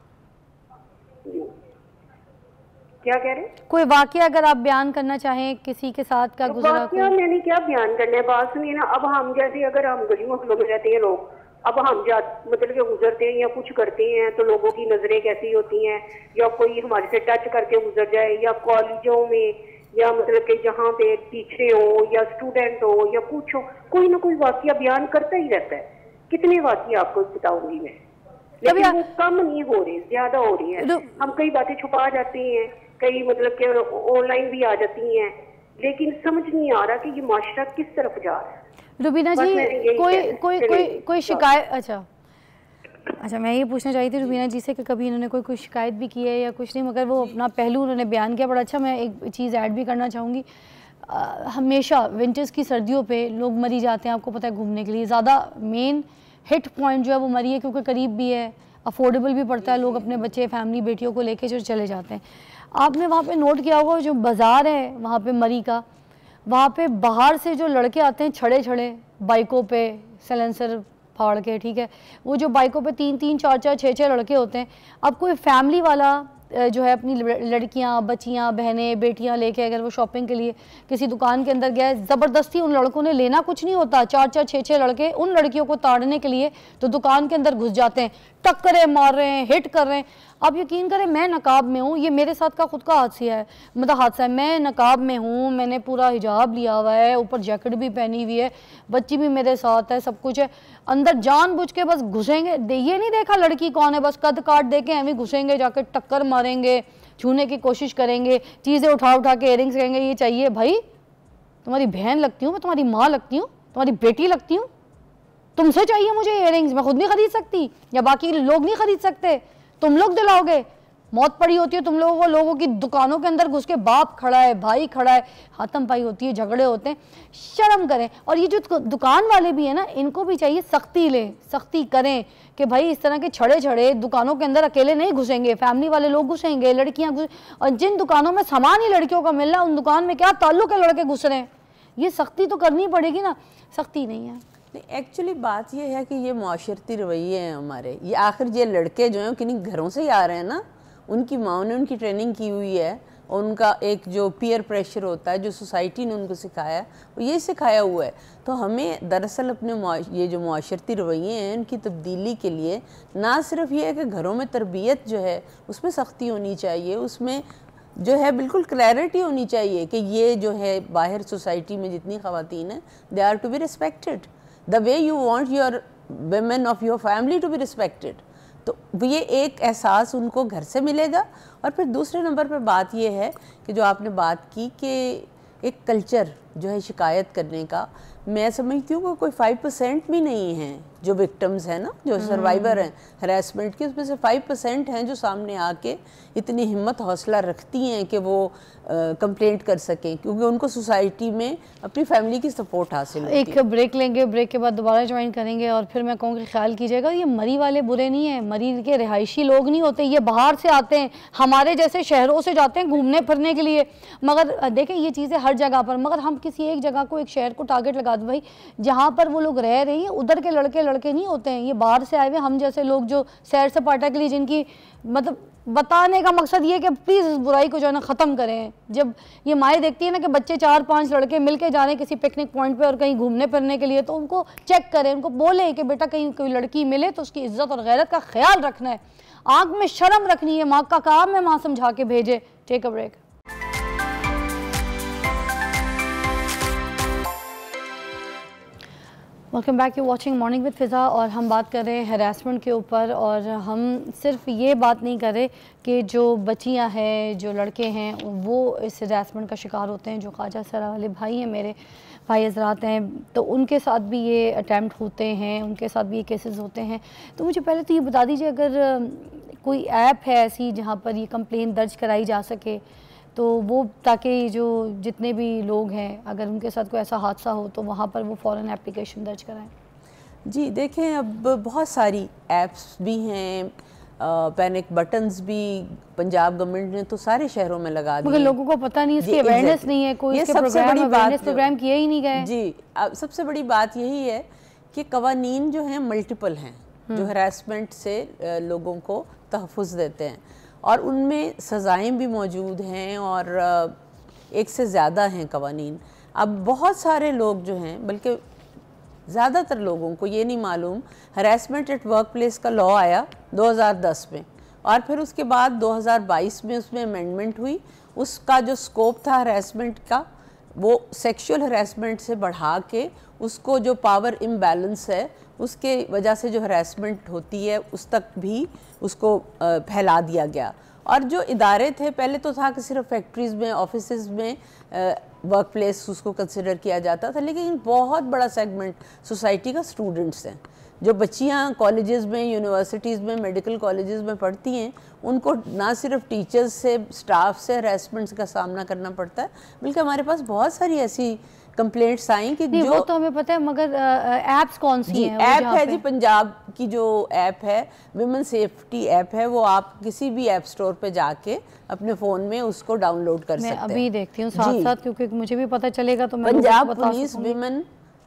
क्या कह रहे हैं? कोई वाकया अगर आप बयान करना चाहें किसी के साथ का गुजरा। वाकया मैंने क्या बयान करना है, बात सुनिए ना। अब हम जैसे अगर हम गली मोहल्लों में रहते हैं लोग, अब हम मतलब कि गुजरते हैं या कुछ करते हैं तो लोगों की नजरें कैसी होती हैं, या कोई हमारे से टच करके गुजर जाए, या कॉलेजों में, या मतलब कि जहाँ पे टीचर हो या स्टूडेंट हो या कुछ हो, कोई ना कोई वाकया बयान करता ही रहता है। कितने वाकया आपको बताऊंगी मैं, लेकिन वो कम नहीं हो रहे, ज्यादा हो रही है। हम कई बातें छुपा जाते हैं, कई मतलब कि ऑनलाइन भी आ जाती हैं, लेकिन समझ नहीं आ रहा कि ये माशरा किस तरफ जा रहा है। रुबीना जी, कोई शिकायत, अच्छा मैं ये पूछना चाहती थी रुबीना जी से कि कभी इन्होंने कोई शिकायत भी की है या कुछ नहीं, मगर वो अपना पहलू उन्होंने बयान किया बड़ा अच्छा। मैं एक चीज़ ऐड भी करना चाहूँगी, हमेशा विंटर्स की सर्दियों पे लोग मरी जाते हैं, आपको पता है, घूमने के लिए। ज़्यादा मेन हिट पॉइंट जो है वो मरी है, क्योंकि करीब भी है, अफोर्डेबल भी पड़ता है, लोग अपने बच्चे फैमिली बेटियों को लेके जो चले जाते हैं। आपने वहाँ पे नोट किया होगा जो बाज़ार है वहाँ पे मरी का, वहाँ पे बाहर से जो लड़के आते हैं छड़े छड़े बाइकों पे सैलेंसर फाड़ के, ठीक है, वो जो बाइकों पे 3-3, 4-4, 6-6 लड़के होते हैं। अब कोई फैमिली वाला जो है अपनी लड़कियां, बच्चियां, बहनें, बेटियां लेके अगर वो शॉपिंग के लिए किसी दुकान के अंदर गया है, ज़बरदस्ती उन लड़कों ने लेना कुछ नहीं होता, 4-4, 6-6 लड़के उन लड़कियों को ताड़ने के लिए तो दुकान के अंदर घुस जाते हैं, टक्करें मार रहे हैं, हिट कर रहे हैं। आप यकीन करें, मैं नकाब में हूँ, ये मेरे साथ का खुद का हादसा है, मतलब हादसा है। मैं नकाब में हूँ, मैंने पूरा हिजाब लिया हुआ है, ऊपर जैकेट भी पहनी हुई है, बच्ची भी मेरे साथ है, सब कुछ है। अंदर जानबूझ के बस घुसेंगे, ये नहीं देखा लड़की कौन है, बस कद काट दे के हमें घुसेंगे, जाके टक्कर मारेंगे, छूने की कोशिश करेंगे, चीज़ें उठा उठा के इयरिंग्स कहेंगे ये चाहिए। भाई तुम्हारी बहन लगती हूँ मैं, तुम्हारी माँ लगती हूँ, तुम्हारी बेटी लगती हूँ, तुमसे चाहिए मुझे इयरिंग्स, मैं खुद नहीं खरीद सकती या बाकी लोग नहीं खरीद सकते, तुम लोग दिलाओगे। मौत पड़ी होती है तुम लोगों को, लोगों की दुकानों के अंदर घुस के, बाप खड़ा है, भाई खड़ा है, हाथम पाई होती है, झगड़े होते हैं। शर्म करें। और ये जो दुकान वाले भी है ना, इनको भी चाहिए सख्ती लें, सख्ती करें कि भाई इस तरह के छड़े छड़े दुकानों के अंदर अकेले नहीं घुसेंगे, फैमिली वाले लोग घुसेंगे, लड़कियां घुस, और जिन दुकानों में सामान ही लड़कियों का मिल रहा है उन दुकान में क्या ताल्लुक है लड़के घुस रहे हैं। ये सख्ती तो करनी पड़ेगी ना, सख्ती नहीं है। एक्चुअली बात ये है कि ये माशरती रवैये हैं हमारे, ये आखिर ये लड़के जो हैं किन्हीं घरों से ही आ रहे हैं ना, उनकी माँ ने उनकी ट्रेनिंग की हुई है, और उनका एक जो पीयर प्रेशर होता है जो सोसाइटी ने उनको सिखाया है वो ये सिखाया हुआ है। तो हमें दरअसल अपने ये जो माशरती रवैये हैं इनकी तब्दीली के लिए ना सिर्फ ये है कि घरों में तरबियत जो है उसमें सख्ती होनी चाहिए, उसमें जो है बिल्कुल क्लैरिटी होनी चाहिए कि ये जो है बाहर सोसाइटी में जितनी ख़वातीन हैं they are to be respected the way you want your women of your family to be respected. तो ये एक एहसास उनको घर से मिलेगा। और फिर दूसरे नंबर पर बात ये है कि जो आपने बात की कि एक कल्चर जो है शिकायत करने का, मैं समझती हूँ कि कोई 5% भी नहीं है जो विक्टिम्स हैं ना, जो सर्वाइवर हैं हरासमेंट के, उसमें से 5% हैं जो सामने आके इतनी हिम्मत हौसला रखती हैं कि वो कंप्लेंट कर सकें, क्योंकि उनको सोसाइटी में अपनी फैमिली की सपोर्ट हासिल होती है। एक ब्रेक लेंगे, ब्रेक के बाद दोबारा ज्वाइन करेंगे, और फिर मैं कहूँगी ख्याल कीजिएगा, ये मरी वाले बुरे नहीं हैं, मरी के रिहायशी लोग नहीं होते, ये बाहर से आते हैं, हमारे जैसे शहरों से जाते हैं घूमने फिरने के लिए। मगर देखें ये चीज़ें हर जगह पर, मगर हम किसी एक जगह को, एक शहर को टारगेट लगा दो, भाई जहाँ पर वो लोग रह रही हैं उधर के लड़के लड़के नहीं होते हैं, ये बाहर से आए हुए हम जैसे लोग जो सैर सपाटा के लिए, जिनकी मतलब बताने का मकसद ये कि प्लीज़ इस बुराई को जो है ना ख़त्म करें। जब ये माएँ देखती है ना कि बच्चे 4-5 लड़के मिलके जा रहे हैं किसी पिकनिक पॉइंट पे और कहीं घूमने फिरने के लिए, तो उनको चेक करें, उनको बोले कि बेटा कहीं कोई लड़की मिले तो उसकी इज्जत और गैरत का ख्याल रखना है, आँख में शर्म रखनी है, माँ का काम है माँ समझा के भेजे। Take a break. Welcome back, you watching morning with Fiza, और हम बात कर रहे हैं हरासमेंट के ऊपर। और हम सिर्फ ये बात नहीं कर रहे कि जो बच्चियां हैं, जो लड़के हैं वो इस हरासमेंट का शिकार होते हैं, जो ख्वाजा सरा वाले भाई हैं मेरे, भाई हजरात हैं, तो उनके साथ भी ये अटैम्प्ट होते हैं, उनके साथ भी ये केसेस होते हैं। तो मुझे पहले तो ये बता दीजिए, अगर कोई ऐप है ऐसी जहाँ पर ये कंप्लेंट दर्ज कराई जा सके, तो वो, ताकि जो जितने भी लोग हैं अगर उनके साथ कोई ऐसा हादसा हो तो वहाँ पर वो फ़ौरन एप्लीकेशन दर्ज कराएं। जी देखें, अब बहुत सारी ऐप्स भी हैं, पैनिक बटन्स भी पंजाब गवर्नमेंट ने तो सारे शहरों में लगा दिए, मगर लोगों को पता नहीं, इसकी अवेयरनेस नहीं है, कोई इसके प्रोग्राम अवेयरनेस प्रोग्राम किए ही नहीं गए। जी, अब सबसे बड़ी बात यही है कि कवानीन जो हैं मल्टीपल हैं, जो हरासमेंट से लोगों को तहफ़्फ़ुज़ देते हैं, और उनमें सज़ाएँ भी मौजूद हैं और एक से ज़्यादा हैं कवानीन। अब बहुत सारे लोग जो हैं, बल्कि ज़्यादातर लोगों को ये नहीं मालूम, हरासमेंट एट वर्क प्लेस का लॉ आया 2010 में, और फिर उसके बाद 2022 में उसमें अमेंडमेंट हुई। उसका जो स्कोप था हरासमेंट का, वो सेक्सुअल हरासमेंट से बढ़ा के उसको जो पावर इम्बैलेंस है उसके वजह से जो हरासमेंट होती है उस तक भी उसको फैला दिया गया। और जो इदारे थे, पहले तो था कि सिर्फ फैक्ट्रीज़ में, ऑफिसेज में वर्क प्लेस उसको कंसिडर किया जाता था, लेकिन बहुत बड़ा सेगमेंट सोसाइटी का स्टूडेंट्स हैं, जो बच्चियां कॉलेजेस में, यूनिवर्सिटीज़ में, मेडिकल कॉलेजेस में पढ़ती हैं, उनको ना सिर्फ टीचर्स से, स्टाफ से हरासमेंट्स का सामना करना पड़ता है, बल्कि हमारे पास बहुत सारी ऐसी कंप्लेंट्स आई कि जो, वो तो हमें पता है, मगर ऐप्स कौन सी हैं? ऐप है जी, पंजाब की जो ऐप है विमेन सेफ्टी ऐप है, वो आप किसी भी ऐप स्टोर पे जाके अपने फ़ोन में उसको डाउनलोड कर सकते हैं। मैं अभी देखती हूँ साथ साथ, क्योंकि मुझे भी पता चलेगा तो मैं Punjab police women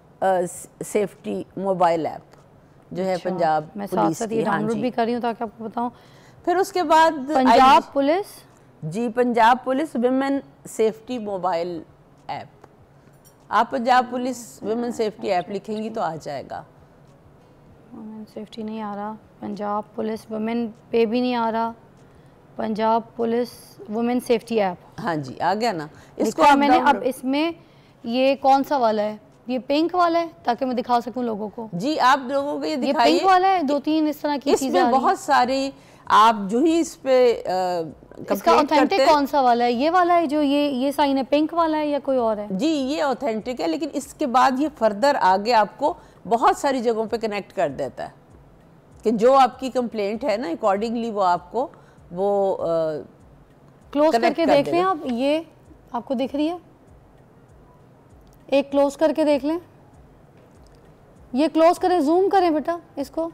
safety mobile app जो है पंजाब मैं पुलिस साथ ये डाउनलोड भी कर रही हूँ ताकि आपको बताऊँ। फिर उसके बाद पंजाब पुलिस, जी Punjab police women safety mobile app, आप Punjab police women safety app लिखेंगी तो आ जाएगा। वुमेन सेफ्टी नहीं आ रहा, पंजाब पुलिस वुमेन पे भी नहीं आ रहा, Punjab police women safety app, हाँ जी आ गया ना। इसको मैंने, अब इसमें ये कौन सा वाला है? ये पिंक वाला है, ताकि मैं दिखा सकूं लोगों को। जी आप लोगों को ये दिखाइए। ये पिंक वाला है, 2-3 इस तरह की चीजें बहुत सारी, आप जो ही इस पे इसका ऑथेंटिक कौन सा वाला है? ये वाला है जो ये साइन है, पिंक वाला है, या कोई और है? जी ये ऑथेंटिक है, लेकिन इसके बाद ये फर्दर आगे आपको बहुत सारी जगहों पे कनेक्ट कर देता है कि जो आपकी कंप्लेंट है ना, अकॉर्डिंगली वो आपको वो क्लोज करके देख लें आप। ये आपको दिख रही है, एक क्लोज करके देख लें, ये क्लोज करें, जूम करें बेटा इसको,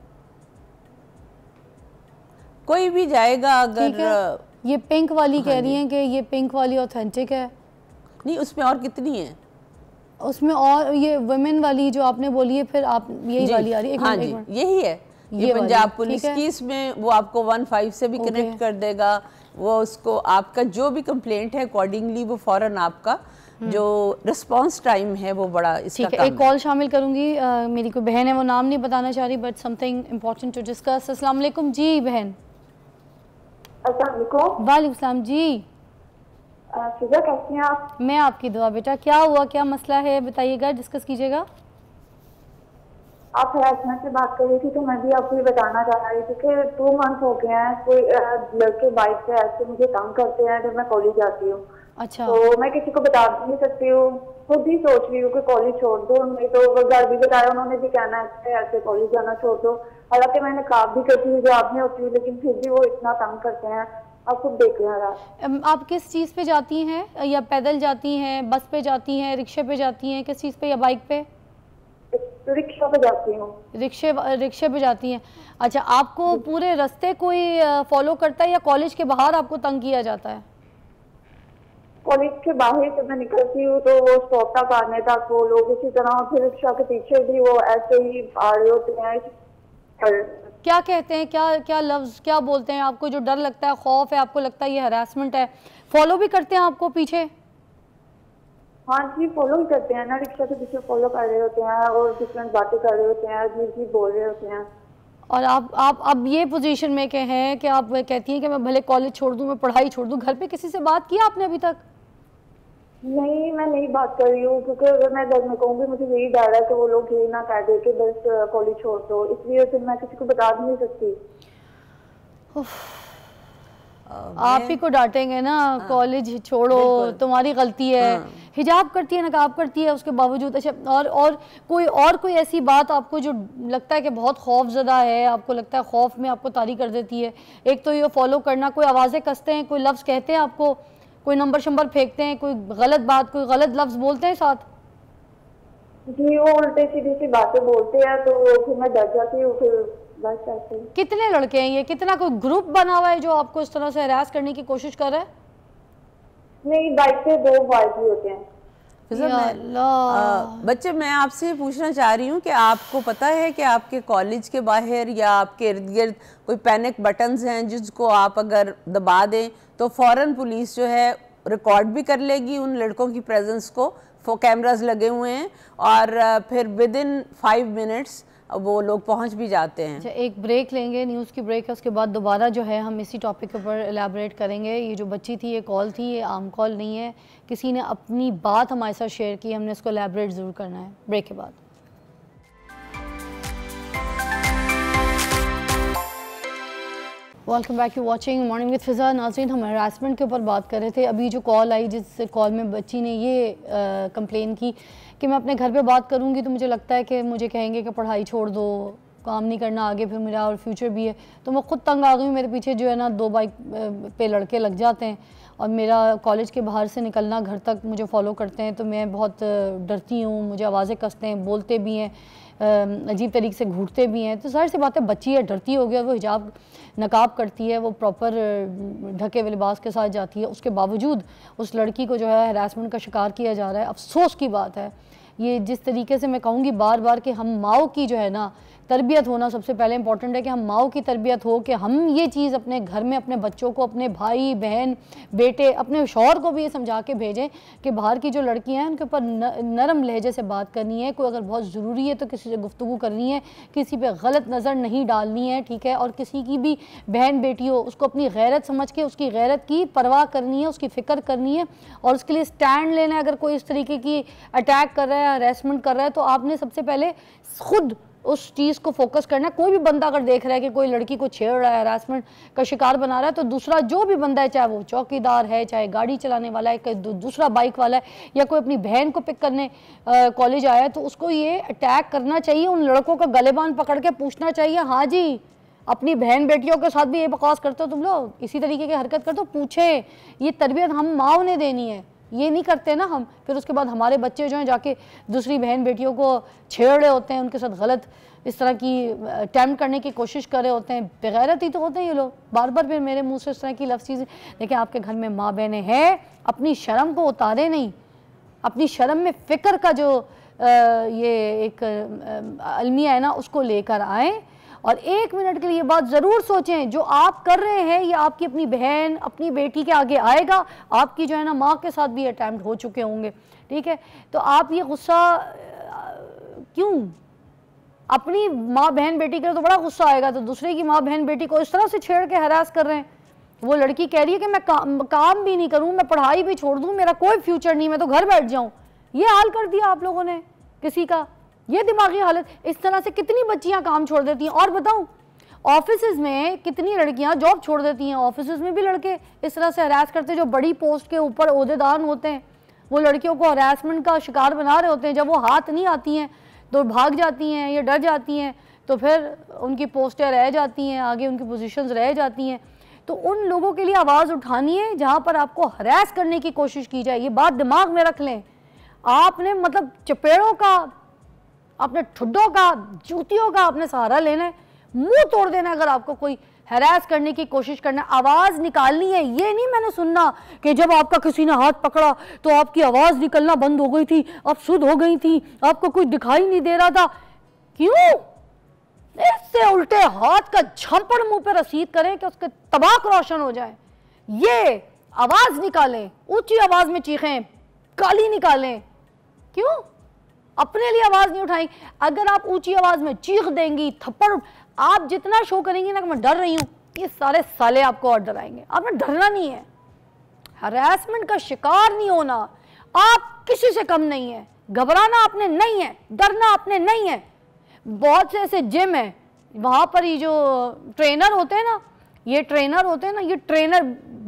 कोई भी जाएगा। अगर ये पिंक वाली कह रही हैं कि ये पिंक वाली ऑथेंटिक है, नहीं उसमें और कितनी है उसमें, और ये वुमेन वाली जो आपने बोली है, फिर आप यही वाली आ रही है। हाँ जी यही है, ये पंजाब पुलिस की। इसमें वो आपको 15 से भी कनेक्ट कर देगा, वो उसको आपका जो भी कंप्लेंट है अकॉर्डिंगली वो फौरन आपका जो रिस्पांस टाइम है वो बड़ा इसका ठीक है। एक कॉल शामिल करूंगी, मेरी कोई बहन है, वो नाम नहीं बताना चाह रही, but something important to discuss. अस्सलाम वालेकुम जी बहन। वालेकुम सलाम जी। फिजा कैसी हैं आप? मैं आपकी दुआ बेटा। क्या हुआ, क्या मसला है बताइएगा, डिस्कस कीजिएगा। आप हरासमेंट से बात कर रही थी तो मैं भी आपको ये बताना चाह रही थी कि 2 मंथ हो गए हैं, कोई लड़के बाइक से ऐसे मुझे तंग करते हैं जब मैं कॉलेज जाती हूँ। अच्छा। तो मैं किसी को बता भी नहीं सकती हूँ, खुद ही सोच रही हूँ कि कॉलेज छोड़ दो, नहीं तो घर भी बताया, उन्होंने भी कहना है ऐसे कॉलेज जाना छोड़ दो। हालांकि मैंने काम भी करती हूँ, जॉब नहीं होती, लेकिन फिर भी वो इतना तंग करते हैं। आप खुद देख रहे हैं। आप किस चीज़ पे जाती हैं, या पैदल जाती हैं, बस पे जाती हैं, रिक्शे पे जाती हैं, किस चीज़ पे, या बाइक पे? रिक्शा पे जाती हूँ। रिक्शे पे जाती हैं। अच्छा, आपको पूरे रास्ते कोई फॉलो करता है या कॉलेज के बाहर आपको तंग किया जाता है? कॉलेज के बाहर जब मैं निकलती हूँ तो वो स्टॉप तक आने तक वो लोग इसी तरह, फिर रिक्शा के पीछे भी वो ऐसे ही आ रहे होते हैं। क्या कहते हैं, क्या लफ्ज़ क्या बोलते हैं आपको, जो डर लगता है, खौफ है, आपको लगता है ये हरासमेंट है? फॉलो भी करते हैं आपको पीछे? हाँ जी फॉलो ही करते हैं ना, रिक्शा के पीछे फॉलो कर रहे होते हैं और डिफरेंट बातें कर रहे होते हैं, अजीब बोल रहे होते हैं। और आप अब ये पोजीशन में के हैं कि आप कहती हैं कि मैं भले कॉलेज छोड़ दूं, मैं पढ़ाई छोड़ दूं, घर पे किसी से बात किया आपने अभी तक? नहीं, मैं नहीं बात कर रही हूँ, क्योंकि अगर मैं घर में कहूँगी मुझे यही डर है कि वो लोग ये ना कह दे कि बस कॉलेज छोड़ दो, इसलिए फिर मैं किसी को बता भी नहीं सकती। आप ही को डांटेंगे ना, कॉलेज छोड़ो, तुम्हारी गलती है। हिजाब करती है, नकाब करती है, उसके बावजूद। अच्छा, और कोई ऐसी बात आपको जो लगता है कि बहुत खौफजदा है, आपको लगता है खौफ में आपको तारी कर देती है? एक तो ये फॉलो करना, कोई आवाज़ें कसते हैं, कोई लफ्ज़ कहते हैं आपको, कोई नंबर शंबर फेंकते हैं, कोई गलत बात, कोई गलत लफ्ज़ बोलते हैं साथ? जी, वो उल्टे सीधी सी बातें बोलते हैं तो फिर मैं डर जाती हूँ, फिर बस ऐसे। कितने लड़के हैं ये? कितना कोई ग्रुप बना हुआ है जो आपको इस तरह से हरास करने की कोशिश कर रहा है? नहीं, बाइक पे 2 बॉयज भी होते हैं। बच्चे, मैं आपसे पूछना चाह रही हूँ कि आपको पता है कि आपके कॉलेज के बाहर या आपके इर्द गिर्द कोई पैनिक बटन्स हैं जिसको आप अगर दबा दें तो फ़ौरन पुलिस जो है रिकॉर्ड भी कर लेगी उन लड़कों की प्रेजेंस को? कैमरास लगे हुए हैं और फिर विद इन 5 मिनट्स वो लोग पहुंच भी जाते हैं। अच्छा, एक ब्रेक लेंगे, न्यूज़ की ब्रेक है, उसके बाद दोबारा जो है हम इसी टॉपिक के ऊपर एलैबोरेट करेंगे। ये जो बच्ची थी, ये कॉल थी, ये आम कॉल नहीं है, किसी ने अपनी बात हमारे साथ शेयर की, हमने इसको एलैबोरेट ज़रूर करना है ब्रेक के बाद। Welcome back, you watching morning with Fiza. नाज़रीन, हम हरासमेंट के ऊपर बात कर रहे थे। अभी जो कॉल आई, जिस कॉल में बच्ची ने ये कंप्लेन की कि मैं अपने घर पे बात करूँगी तो मुझे लगता है कि मुझे कहेंगे कि पढ़ाई छोड़ दो, काम नहीं करना आगे, फिर मेरा और फ्यूचर भी है। तो मैं ख़ुद तंग आ गई हूँ, मेरे पीछे जो है ना 2 बाइक पे लड़के लग जाते हैं और मेरा कॉलेज के बाहर से निकलना घर तक मुझे फॉलो करते हैं, तो मैं बहुत डरती हूँ, मुझे आवाज़ें कसते हैं, बोलते भी हैं, अजीब तरीके से घूरते भी हैं। तो सारी सी बातें, बच्ची है, डरती होगी, और वो हिजाब नकाब करती है, वो प्रॉपर ढके हुए लिबास के साथ जाती है, उसके बावजूद उस लड़की को जो है हरासमेंट का शिकार किया जा रहा है। अफसोस की बात है ये। जिस तरीके से मैं कहूँगी बार बार कि हम माओ की जो है ना तरबियत होना सबसे पहले इंपॉर्टेंट है, कि हम माओ की तरबियत हो, कि हम ये चीज़ अपने घर में अपने बच्चों को, अपने भाई बहन बेटे, अपने शौहर को भी ये समझा के भेजें कि बाहर की जो लड़कियां हैं उनके ऊपर नरम लहजे से बात करनी है। कोई अगर बहुत ज़रूरी है तो किसी से गुफ्तगू करनी है, किसी पे गलत नज़र नहीं डालनी है, ठीक है। और किसी की भी बहन बेटी हो, उसको अपनी गैरत समझ के उसकी गैरत की परवाह करनी है, उसकी फ़िक्र करनी है और उसके लिए स्टैंड लेना है। अगर कोई इस तरीके की अटैक कर रहा है, हरेसमेंट कर रहा है, तो आपने सबसे पहले खुद उस चीज़ को फोकस करना है। कोई भी बंदा अगर देख रहा है कि कोई लड़की को छेड़ रहा है, हरासमेंट का शिकार बना रहा है, तो दूसरा जो भी बंदा है, चाहे वो चौकीदार है, चाहे गाड़ी चलाने वाला है, दूसरा बाइक वाला है, या कोई अपनी बहन को पिक करने कॉलेज आया है, तो उसको ये अटैक करना चाहिए, उन लड़कों का गलेबान पकड़ के पूछना चाहिए, हाँ जी अपनी बहन बेटियों के साथ भी ये बकवास करते हो तुम लोग, इसी तरीके की हरकत करते हो, पूछे। ये तरबियत हम माओ ने देनी है, ये नहीं करते ना हम। फिर उसके बाद हमारे बच्चे जो हैं जाके दूसरी बहन बेटियों को छेड़ रहे होते हैं, उनके साथ गलत इस तरह की अटैम्प्ट करने की कोशिश कर रहे होते हैं। बेगैरत ही तो होते हैं ये लोग। बार बार फिर मेरे मुंह से इस तरह की लफ्ज़ चीज़ें। देखिए, आपके घर में माँ बहनें हैं, अपनी शर्म को उतारे नहीं, अपनी शर्म में फ़िक्र का जो ये एक अलमिया है ना, उसको लेकर आएँ और 1 मिनट के लिए बात ज़रूर सोचें। जो आप कर रहे हैं ये आपकी अपनी बहन, अपनी बेटी के आगे आएगा। आपकी जो है ना माँ के साथ भी अटैम्प्ट हो चुके होंगे, ठीक है। तो आप ये गुस्सा क्यों? अपनी माँ बहन बेटी के लिए तो बड़ा गुस्सा आएगा, तो दूसरे की माँ बहन बेटी को इस तरह से छेड़ के हरास कर रहे हैं। वो लड़की कह रही है कि मैं काम भी नहीं करूँ, मैं पढ़ाई भी छोड़ दूँ, मेरा कोई फ्यूचर नहीं, मैं तो घर बैठ जाऊँ। ये हाल कर दिया आप लोगों ने किसी का, ये दिमागी हालत। इस तरह से कितनी बच्चियां काम छोड़ देती हैं। और बताऊं, ऑफिसेज में कितनी लड़कियां जॉब छोड़ देती हैं, ऑफिसेज में भी लड़के इस तरह से हरास करते हैं। जो बड़ी पोस्ट के ऊपर ओहदेदार होते हैं, वो लड़कियों को हरासमेंट का शिकार बना रहे होते हैं। जब वो हाथ नहीं आती हैं तो भाग जाती हैं या डर जाती हैं, तो फिर उनकी पोस्टें रह जाती हैं, आगे उनकी पोजीशंस रह जाती हैं। तो उन लोगों के लिए आवाज़ उठानी है जहाँ पर आपको हरास करने की कोशिश की जाए। ये बात दिमाग में रख लें। आपने मतलब चपेड़ों का, अपने ठुड्डों का, जूतियों का आपने सहारा लेना है, मुंह तोड़ देना अगर आपको कोई हैरास करने की कोशिश करना, आवाज़ निकालनी है। ये नहीं मैंने सुनना कि जब आपका किसी ने हाथ पकड़ा तो आपकी आवाज़ निकलना बंद हो गई थी, आप शुद्ध हो गई थी, आपको कुछ दिखाई नहीं दे रहा था। क्यों? इससे उल्टे हाथ का झंपड़ मुंह पे रसीद करें कि उसके तबाक रोशन हो जाए। ये आवाज़ निकालें, ऊंची आवाज़ में चीखें, गाली निकालें। क्यों? अपने लिए आवाज़ नहीं उठाएंगे। अगर आप ऊंची आवाज़ में चीख देंगी, थप्पड़, आप जितना शो करेंगी ना कि मैं डर रही हूँ, ये सारे साले आपको और डराएंगे। आपने डरना नहीं है, हरासमेंट का शिकार नहीं होना। आप किसी से कम नहीं है, घबराना आपने नहीं है, डरना आपने नहीं है। बहुत से ऐसे जिम है, वहाँ पर ही जो ट्रेनर होते हैं ना, ये ट्रेनर होते हैं ना, ये ट्रेनर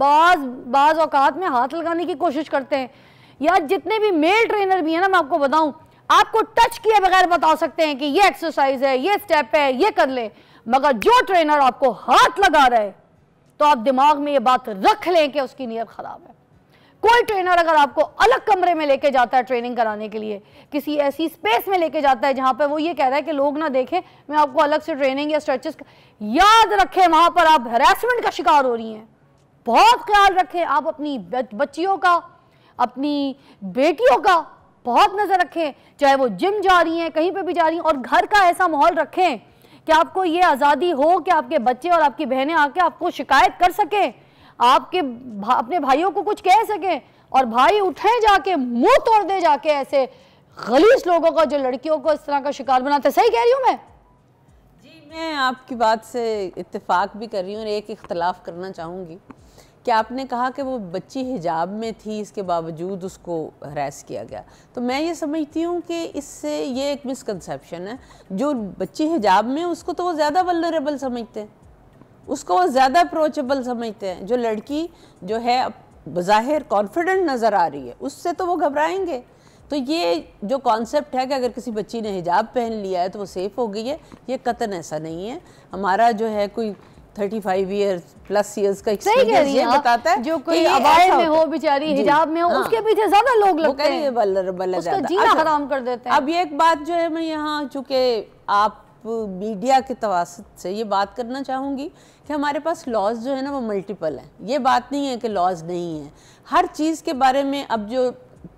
बाज औकात में हाथ लगाने की कोशिश करते हैं। यार जितने भी मेल ट्रेनर भी हैं ना, मैं आपको बताऊं, आपको टच किए बगैर बता सकते हैं कि ये एक्सरसाइज है, ये स्टेप है, ये कर ले, मगर जो ट्रेनर आपको हाथ लगा रहा है तो आप दिमाग में ये बात रख लें कि उसकी नीयत खराब है। कोई ट्रेनर अगर आपको अलग कमरे में लेके जाता है ट्रेनिंग कराने के लिए, किसी ऐसी स्पेस में लेके जाता है जहां पर वो ये कह रहा है कि लोग ना देखें, मैं आपको अलग से ट्रेनिंग या स्ट्रेचेस, याद रखें वहां पर आप हैरेसमेंट का शिकार हो रही हैं। बहुत ख्याल रखें आप अपनी बच्चियों का, अपनी बेटियों का बहुत नज़र रखें, चाहे वो जिम जा रही हैं, कहीं पे भी जा रही हैं, और घर का ऐसा माहौल रखें कि आपको ये आज़ादी हो कि आपके बच्चे और आपकी बहनें आके आपको शिकायत कर सकें, आपके अपने भाइयों को कुछ कह सकें, और भाई उठे जाके मुंह तोड़ दे जाके ऐसे गलीज लोगों का जो लड़कियों को इस तरह का शिकार बनाते। सही कह रही हूँ मैं? जी, मैं आपकी बात से इत्तेफाक भी कर रही हूँ और एक इख्तलाफ करना चाहूँगी कि आपने कहा कि वो बच्ची हिजाब में थी, इसके बावजूद उसको हरास किया गया। तो मैं ये समझती हूँ कि इससे ये एक मिसकंसेप्शन है, जो बच्ची हिजाब में उसको तो वो ज़्यादा वल्नरेबल समझते हैं, उसको वो ज़्यादा अप्रोचेबल समझते हैं। जो लड़की जो है बज़ाहिर कॉन्फिडेंट नज़र आ रही है, उससे तो वो घबराएंगे। तो ये जो कॉन्सेप्ट है कि अगर किसी बच्ची ने हिजाब पहन लिया है तो वो सेफ़ हो गई है, ये कतन ऐसा नहीं है। हमारा जो है कोई 35 ईयर्स प्लस ईयर्स का एक्सपीरियंस ये बताता है जो कोई अबाया में हो, बेचारी हिजाब में हो, हाँ, उसके पीछे ज्यादा लोग लगते हैं, उसका जीना हराम कर देते हैं। अब ये एक बात जो है, मैं यहाँ चूँकि आप मीडिया के तवासुत से ये बात करना चाहूँगी कि हमारे पास लॉज जो है ना वो मल्टीपल हैं। ये बात नहीं है कि लॉज नहीं है, हर चीज़ के बारे में। अब जो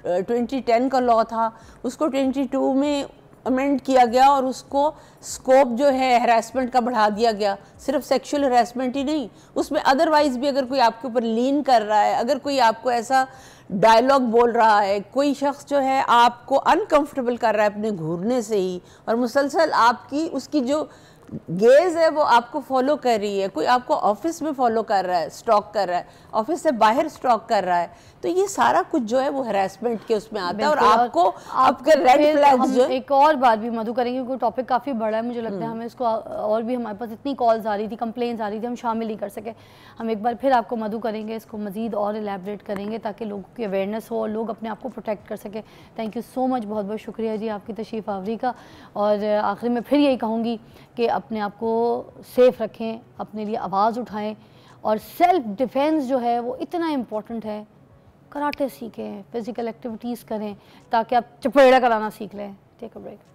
2010 का लॉ था उसको 22 में अमेंड किया गया और उसको स्कोप जो है हैरेसमेंट का बढ़ा दिया गया। सिर्फ सेक्सुअल हैरेसमेंट ही नहीं, उसमें अदरवाइज भी अगर कोई आपके ऊपर लीन कर रहा है, अगर कोई आपको ऐसा डायलॉग बोल रहा है, कोई शख्स जो है आपको अनकंफर्टेबल कर रहा है अपने घूरने से ही, और मुसलसल आपकी उसकी जो गेज है वो आपको फॉलो कर रही है, कोई आपको ऑफिस में फॉलो कर रहा है, स्टॉक कर रहा है, ऑफिस से बाहर स्टॉक कर रहा है, तो ये सारा कुछ जो है वो हैरेसमेंट के उसमें आता है। और आपको आपके रेड फ्लैग्स जो एक और बात भी मधु करेंगे, क्योंकि टॉपिक काफ़ी बड़ा है, मुझे लगता है हमें इसको और भी, हमारे पास इतनी कॉल्स आ रही थी, कंप्लेंट्स आ रही थी, हम शामिल नहीं कर सके। हम एक बार फिर आपको मधु करेंगे, इसको मज़ीद और एलैबोरेट करेंगे ताकि लोगों की अवेयरनेस हो और लोग अपने आप को प्रोटेक्ट कर सकें। थैंक यू सो मच, बहुत बहुत शुक्रिया जी आपकी तशरीफ़ आवरी का। और आखिर में फिर यही कहूँगी कि अपने आप को सेफ़ रखें, अपने लिए आवाज़ उठाएं, और सेल्फ डिफेंस जो है वो इतना इम्पोर्टेंट है। कराटे सीखें, फिज़िकल एक्टिविटीज़ करें ताकि आप चपेड़ा कराना सीख लें। Take a break.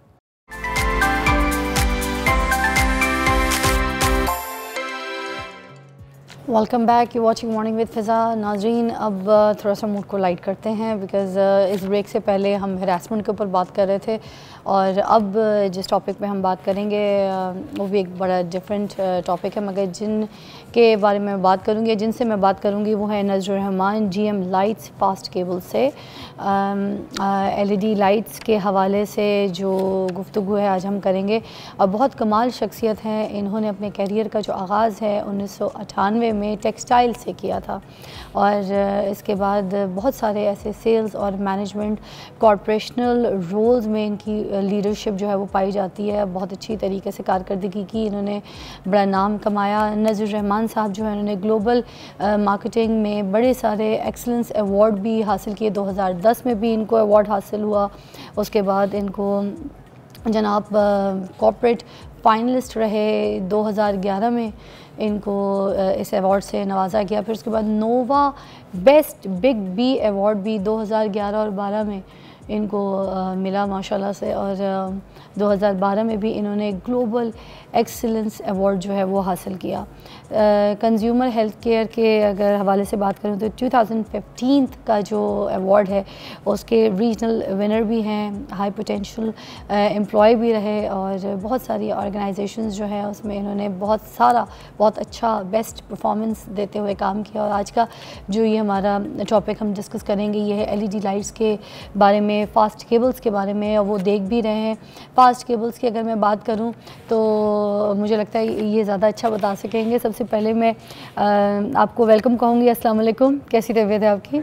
Welcome back, you watching morning with Fiza. नाज़रीन, अब थोड़ा सा मूड को लाइट करते हैं, बिकॉज़ इस ब्रेक से पहले हम हैरेसमेंट के ऊपर बात कर रहे थे, और अब जिस टॉपिक पे हम बात करेंगे वो भी एक बड़ा डिफरेंट टॉपिक है, मगर जिन के बारे में बात करूँगी, जिनसे मैं बात करूँगी वो है Nazrur Rahman GM lights fast cable से। LED लाइट्स के हवाले से जो गुफ्तगू है आज हम करेंगे, और बहुत कमाल शख्सियत है। इन्होंने अपने कैरियर का जो आगाज़ है 1998 में टेक्सटाइल से किया था, और इसके बाद बहुत सारे ऐसे सेल्स और मैनेजमेंट कॉर्पोरेशनल रोल्स में इनकी लीडरशिप जो है वो पाई जाती है। बहुत अच्छी तरीके से कारकर्दगी की, इन्होंने बड़ा नाम कमाया। नज़रुर रहमान साहब जो है उन्होंने ग्लोबल मार्केटिंग में बड़े सारे एक्सलेंस अवार्ड भी हासिल किए। 2010 में भी इनको अवार्ड हासिल हुआ। उसके बाद इनको जनाब कॉर्पोरेट फाइनलिस्ट रहे। 2011 में इनको इस अवार्ड से नवाजा गया। फिर उसके बाद Nova best big B award भी 2011 और 12 में इनको मिला माशाल्लाह से, और 2012 में भी इन्होंने ग्लोबल एक्सीलेंस अवार्ड जो है वो हासिल किया। कंज्यूमर हेल्थ केयर के अगर हवाले से बात करूँ तो 2015 का जो अवार्ड है उसके रीजनल विनर भी हैं, हाई पोटेंशियल एम्प्लॉय भी रहे, और बहुत सारी ऑर्गेनाइजेशंस जो है उसमें इन्होंने बहुत अच्छा बेस्ट परफॉर्मेंस देते हुए काम किया। और आज का जो ये हमारा टॉपिक हम डिस्कस करेंगे ये है LED लाइट्स के बारे में, फास्ट केबल्स के बारे में, और वो देख भी रहे हैं। फास्ट केबल्स की अगर मैं बात करूं तो मुझे लगता है ये ज़्यादा अच्छा बता सकेंगे। सबसे पहले मैं आपको वेलकम कहूँगी। अस्सलाम वालेकुम, कैसी तबीयत है आपकी?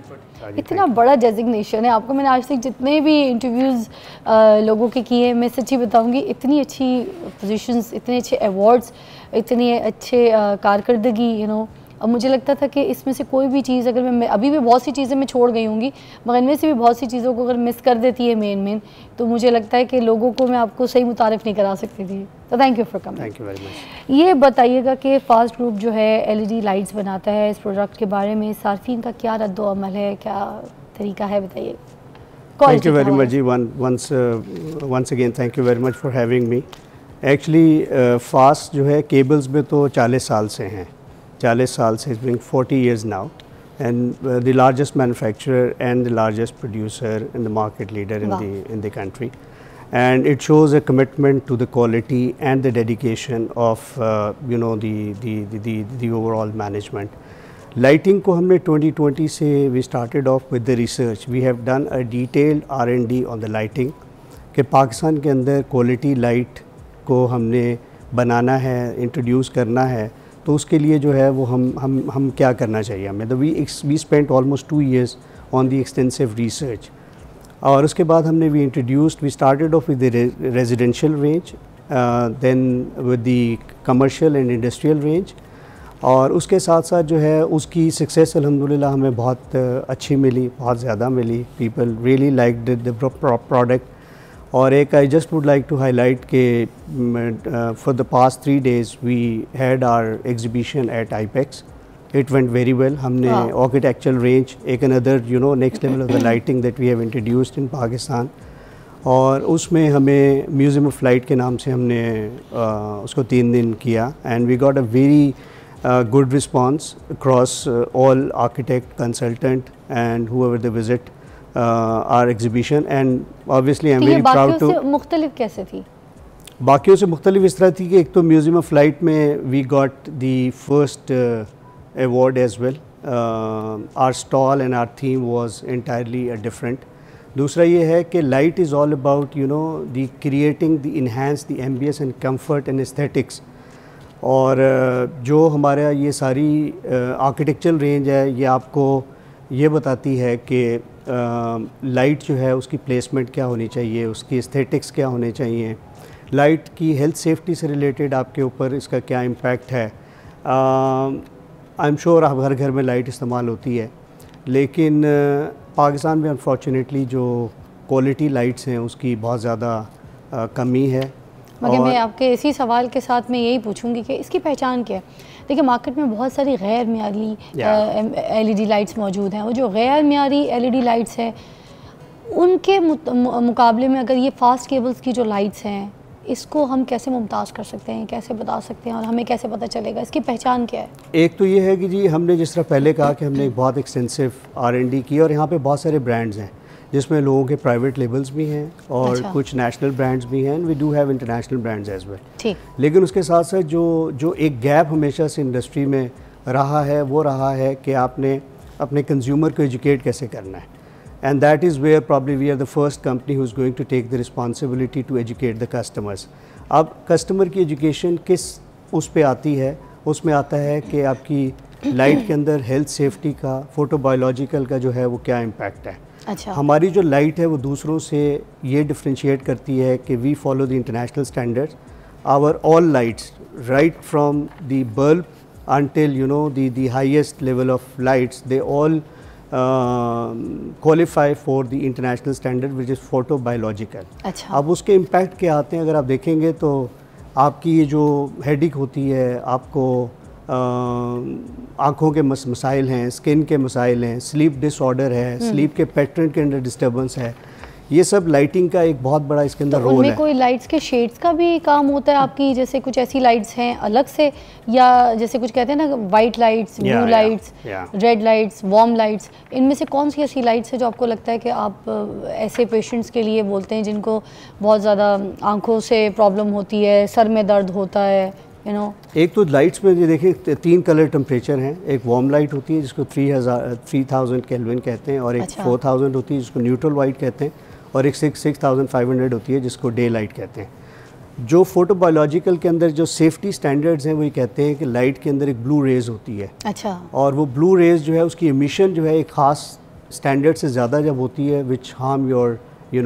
इतना बड़ा डेजिग्नेशन है आपको। मैंने आज तक जितने भी इंटरव्यूज़ लोगों के किए, मैं सच्ची बताऊंगी, इतनी अच्छी पोजीशंस, इतने अच्छे अवार्ड्स, इतने अच्छे कारकर्दगी, अब मुझे लगता था कि इसमें से कोई भी चीज़ अगर मैं अभी भी बहुत सी चीज़ें मैं छोड़ गई होंगी, मगर इनमें से भी बहुत सी चीज़ों को अगर मिस कर देती है मेन तो मुझे लगता है कि लोगों को मैं आपको सही मुतारिफ नहीं करा सकती थी। तो thank you for coming. Thank you very much. ये बताइएगा कि फास्ट ग्रुप जो है LED लाइट्स बनाता है, इस प्रोडक्ट के बारे में सार्फिन का क्या रद्द-ओ-अमल है, क्या तरीका है, बताइए। थैंक यू वेरी मच जी, once again thank you very much for having me. Actually fast जो है केबल्स में तो 40 साल से हैं, 40 साल से, it's being 40 years now, and the largest manufacturer and the largest producer and the market leader in the country, and it shows a commitment to the quality and the dedication of the overall management. Lighting को हमने 2020 से we started off with the research. We have done a detailed R&D on the lighting कि पाकिस्तान के अंदर quality light को हमने बनाना है, introduce करना है, तो उसके लिए जो है वो हम क्या करना चाहिए हमें। तो we spent almost 2 years on the extensive research, और उसके बाद हमने we started off with the residential range, then with the commercial and industrial range, और उसके साथ साथ जो है उसकी सक्सेस अल्हम्दुलिल्लाह हमें बहुत अच्छी मिली, बहुत ज़्यादा मिली। People really like the product. और एक I just would like to highlight के for the past 3 days we had our exhibition at IPEX, it went very well. हमने आर्किटेक्चरल रेंज, एक another next level of the lighting that we have introduced in Pakistan, और उसमें हमें museum of light के नाम से हमने उसको 3 दिन किया, and we got a very good response across all architect, consultant and whoever they visit our exhibition, and obviously I'm very proud to। मुख्तलिफ कैसे थी? बाकियों से मुख्तलिफ इस तरह थी कि एक तो म्यूज़ियम ऑफ लाइट में we got the first award as well, our stall and our theme was entirely different। दूसरा ये है कि light is all about the creating the enhance the ambience and comfort and aesthetics, और जो हमारा ये सारी आर्किटेक्चरल रेंज है ये आपको ये बताती है कि लाइट जो है उसकी प्लेसमेंट क्या होनी चाहिए, उसकी एस्थेटिक्स क्या होने चाहिए, लाइट की हेल्थ सेफ्टी से रिलेटेड आपके ऊपर इसका क्या इम्पैक्ट है। आई एम श्योर आप हर घर में लाइट इस्तेमाल होती है, लेकिन पाकिस्तान में अनफॉर्चुनेटली जो क्वालिटी लाइट्स हैं उसकी बहुत ज़्यादा कमी है। मगर मैं आपके इसी सवाल के साथ मैं यही पूछूंगी कि इसकी पहचान क्या है। देखिए मार्केट में बहुत सारी गैर मियारी LED लाइट्स मौजूद हैं, वो जो गैर मियारी LED लाइट्स हैं उनके मुकाबले में अगर ये फास्ट केबल्स की जो लाइट्स हैं इसको हम कैसे मुमताज़ कर सकते हैं, कैसे बता सकते हैं, और हमें कैसे पता चलेगा इसकी पहचान क्या है? एक तो ये है कि जी हमने जिस तरह पहले कहा कि हमने एक बहुत एक्सटेंसिव R&D की, और यहाँ पे बहुत सारे ब्रांड्स हैं जिसमें लोगों के प्राइवेट लेबल्स भी हैं और कुछ नेशनल ब्रांड्स भी हैं, we do have international brands as well. ठीक। लेकिन उसके साथ साथ जो एक गैप हमेशा से इंडस्ट्री में रहा है वो रहा है कि आपने अपने कंज्यूमर को एजुकेट कैसे करना है, and that is where probably we are the first company who is going to take the responsibility to educate the customers. अब कस्टमर की एजुकेशन किस उस पे आती है, उसमें आता है कि आपकी लाइट के अंदर हेल्थ सेफ्टी का, फोटोबायोलॉजिकल का जो है वो क्या इम्पैक्ट है। अच्छा। हमारी जो लाइट है वो दूसरों से ये डिफ्रेंशिएट करती है कि we follow the international standards. Our all lights right from the bulb until the highest level of lights, they all qualify for the international standard which is photobiological। अच्छा। अब उसके इम्पैक्ट क्या आते हैं अगर आप देखेंगे तो आपकी ये जो हेडेक होती है, आपको आँखों के मसाइल हैं, स्किन के मसाइल हैं, स्लीप डिसऑर्डर है, स्लीप के पैटर्न के अंदर डिस्टर्बेंस है, ये सब लाइटिंग का एक बहुत बड़ा इसके अंदर रोल है। कोई लाइट्स के शेड्स का भी काम होता है आपकी, जैसे कुछ ऐसी लाइट्स हैं अलग से, या जैसे कुछ कहते हैं ना white lights, blue lights, red lights, warm lights, इनमें से कौन सी ऐसी लाइट्स है जो आपको लगता है कि आप ऐसे पेशेंट्स के लिए बोलते हैं जिनको बहुत ज़्यादा आँखों से प्रॉब्लम होती है, सर में दर्द होता है, एक तो लाइट्स में ये देखिए 3 कलर टेम्परेचर हैं। एक वार्म लाइट होती है जिसको 3000 केल्विन कहते हैं, और एक 4000 होती है जिसको न्यूट्रल वाइट कहते हैं, और एक 6500 होती है जिसको डे लाइट कहते हैं। जो फोटोबायोलॉजिकल के अंदर जो सेफ्टी स्टैंडर्ड्स हैं वो ये कहते हैं कि लाइट के अंदर एक ब्लू रेज होती है। अच्छा। और वो ब्लू रेज जो है उसकी एमिशन जो है एक ख़ास स्टैंडर्ड से ज़्यादा जब होती है which harm your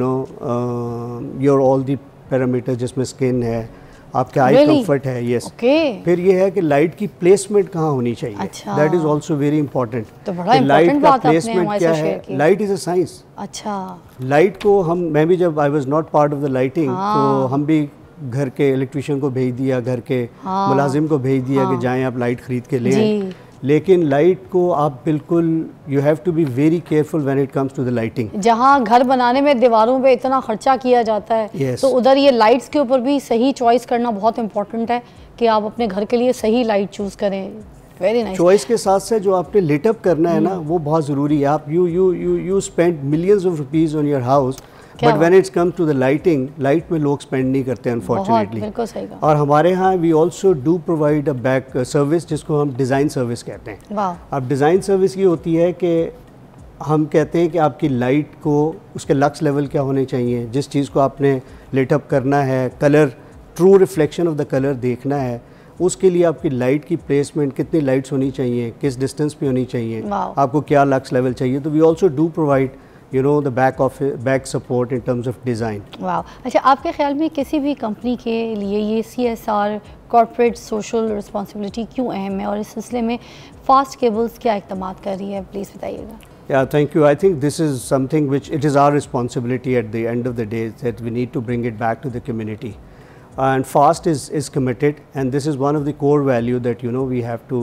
your all the parameter, जिसमें स्किन है, आपके आई कंफर्ट है, यस। फिर ये है कि लाइट की प्लेसमेंट कहाँ होनी चाहिए, that is also very important. तो बड़ा इंपॉर्टेंट बात आपने हमारे साथ शेयर की। Light is a science. अच्छा, लाइट को मैं भी जब I was not part of the lighting, तो हम भी घर के इलेक्ट्रिशियन को भेज दिया, घर के मुलाजिम को भेज दिया कि जाएं आप लाइट खरीद के ले आएं। लेकिन लाइट को आप बिल्कुल you have to be very careful when it comes to the lighting. जहाँ घर बनाने में दीवारों पे इतना खर्चा किया जाता है, तो उधर ये लाइट्स के ऊपर भी सही चॉइस करना बहुत इंपॉर्टेंट है कि आप अपने घर के लिए सही लाइट चूज करें। Very nice. चॉइस के साथ साथ जो आपने लिट अप करना है ना, वो बहुत ज़रूरी है। आप you spend millions of rupees on your house, but when it's come to the lighting, light में लोग स्पेंड नहीं करते अनफॉर्चुनेटली। और हमारे यहाँ we also do provide a back service, जिसको हम डिज़ाइन सर्विस कहते हैं। अब डिज़ाइन सर्विस ये होती है कि हम कहते हैं कि आपकी लाइट को उसके लक्स लेवल क्या होने चाहिए, जिस चीज़ को आपने लिट अप करना है, colour true reflection of the colour देखना है, उसके लिए आपकी लाइट की प्लेसमेंट, कितनी लाइट्स होनी चाहिए, किस डिस्टेंस पे होनी चाहिए, आपको क्या लक्स लेवल चाहिए। तो we also do provide the back support in terms of design. वाह। अच्छा, आपके ख्याल में किसी भी कंपनी के लिए ये CSR कॉर्पोरेट सोशल रिस्पॉन्सिबिलिटी क्यों अहम है, और इस सिलसिले में फास्ट केबल्स क्या इक़दाम कर रही है, प्लीज़ बताइएगा। Yeah, thank you. I think this is something which it is our responsibility at the end of the day, that we need to bring it back to the community. And FAST is committed, and this is one of the core value that we have to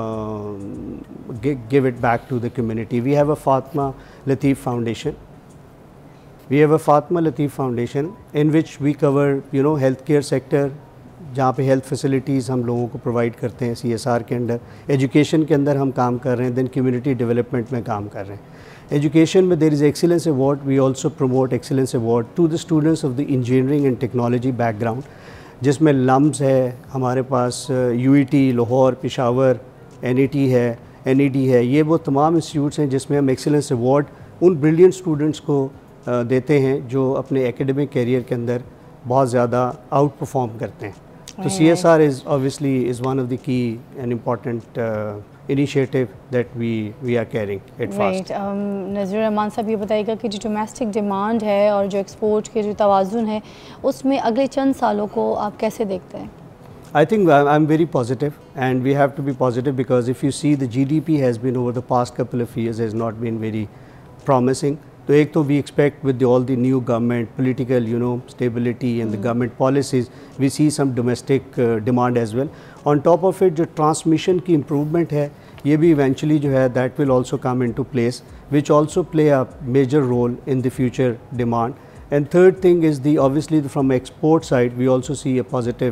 give it back to the community. We have a Fatma Lateef Foundation. We have a Fatma Lateef Foundation in which we cover healthcare sector, जहाँ पे health facilities हम लोगों को provide करते हैं CSR के अंदर। Education के अंदर हम काम कर रहे हैं, देन कम्युनिटी डेवलपमेंट में काम कर रहे हैं। एजुकेशन में there is excellence award, we also promote excellence award to the students of the engineering and technology background, जिसमें लम्स है हमारे पास, UET लाहौर, पेशावर, NET है, NED है। ये वो तमाम इंस्टीट्यूट्स हैं जिसमें हम एक्सीलेंस अवार्ड उन ब्रिलियंट स्टूडेंट्स को देते हैं जो अपने एकेडमिक कैरियर के अंदर बहुत ज़्यादा आउट परफॉर्म करते हैं। तो CSR is obviously one of the key and important initiative that we are carrying at FAST. नज़ीर रहमान साहब, ये बताइएगा कि जो डोमेस्टिक डिमांड है और जो एक्सपोर्ट के जो तवाज़ुन है, उसमें अगले चंद सालों को आप कैसे देखते हैं? I think I'm very positive, and we have to be positive because if you see the GDP has been over the past couple of years has not been very promising. तो एक तो we expect with all the new government political stability and the government policies, we see some domestic demand as well. On top of it, जो transmission की improvement है, ये भी eventually जो है that will also come into place, which also play a major role in the future demand. And third thing is obviously from export side, we also see a positive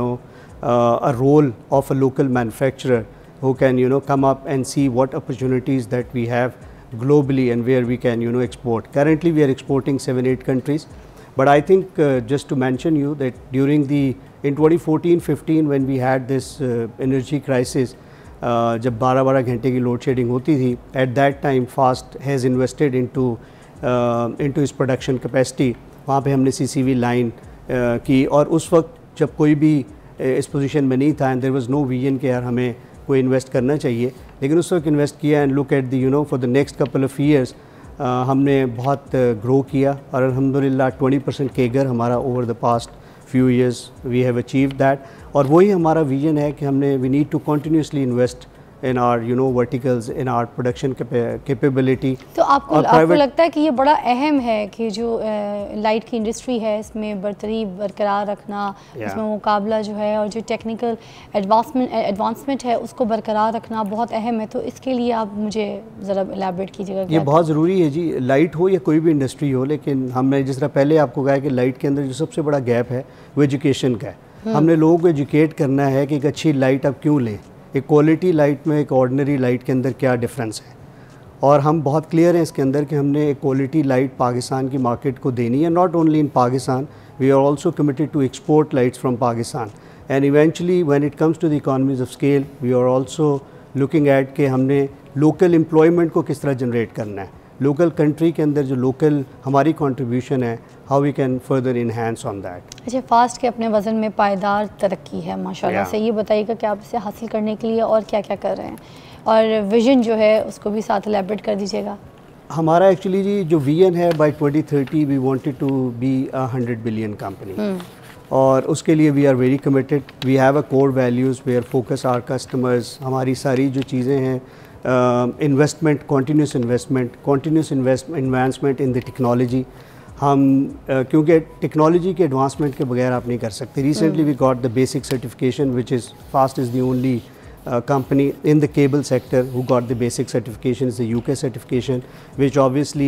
a role of a local manufacturer who can come up and see what opportunities that we have globally and where we can export. Currently we are exporting 7-8 countries, but I think just to mention you that during in 2014-15 when we had this energy crisis, जब 12-12 घंटे की load shedding होती थी, at that time FAST has invested into its production capacity. वहाँ पे हमने CCV line की, और उस वक्त जब कोई भी इस पोजीशन में नहीं था, and there was no vision कि यार हमें कोई इन्वेस्ट करना चाहिए, लेकिन उस वक्त इन्वेस्ट किया। And look at the for the next couple of years हमने बहुत ग्रो किया, और अल्हम्दुलिल्लाह 20% केगर हमारा over the past few years we have achieved that. और वही हमारा विजन है कि we need to continuously invest in our verticals, in our production capability. तो आपको लगता है कि ये बड़ा अहम है कि जो लाइट की इंडस्ट्री है, इसमें बरतरी बरकरार रखना, इसमें मुकाबला जो है और जो टेक्निकल एडवांसमेंट है उसको बरकरार रखना बहुत अहम है। तो इसके लिए आप मुझे ज़रा एलैबोरेट कीजिएगा। ये बहुत ज़रूरी है जी, लाइट हो या कोई भी इंडस्ट्री हो, लेकिन हमने जिस तरह पहले आपको कहा कि लाइट के अंदर जो सबसे बड़ा गैप है वो एजुकेशन का है। हमने लोगों को एजुकेट करना है कि एक अच्छी लाइट आप क्यों लें, एक क्वालिटी लाइट में एक ऑर्डिनरी लाइट के अंदर क्या डिफरेंस है, और हम बहुत क्लियर हैं इसके अंदर कि हमने एक क्वालिटी लाइट पाकिस्तान की मार्केट को देनी है। Not only in Pakistan, we are also committed to export lights from Pakistan, and eventually when it comes to the economies of scale we are also looking at कि हमने लोकल एम्प्लॉयमेंट को किस तरह generate करना है, लोकल कंट्री के अंदर जो लोकल हमारी कंट्रीब्यूशन है, how we can further enhance on that. अच्छा, फास्ट के अपने वज़न में पायदार तरक्की है माशाल्लाह से, ये बताइएगा कि आप इसे हासिल करने के लिए और क्या क्या कर रहे हैं, और विजन जो है उसको भी साथ एलैबोरेट कर दीजिएगा। हमारा एक्चुअली जी जो विजन है by 2030 we wanted to be a 100 billion company और उसके लिए we are very committed. We have a core values where focus our customers. हमारी सारी जो चीज़ें हैं investment, continuous investment in the technology. हम क्योंकि टेक्नोलॉजी के एडवांसमेंट के बगैर आप नहीं कर सकते. Recently we got the basic certification which is Fast is the only company in the cable sector who got the basic certification. Is the UK certification which obviously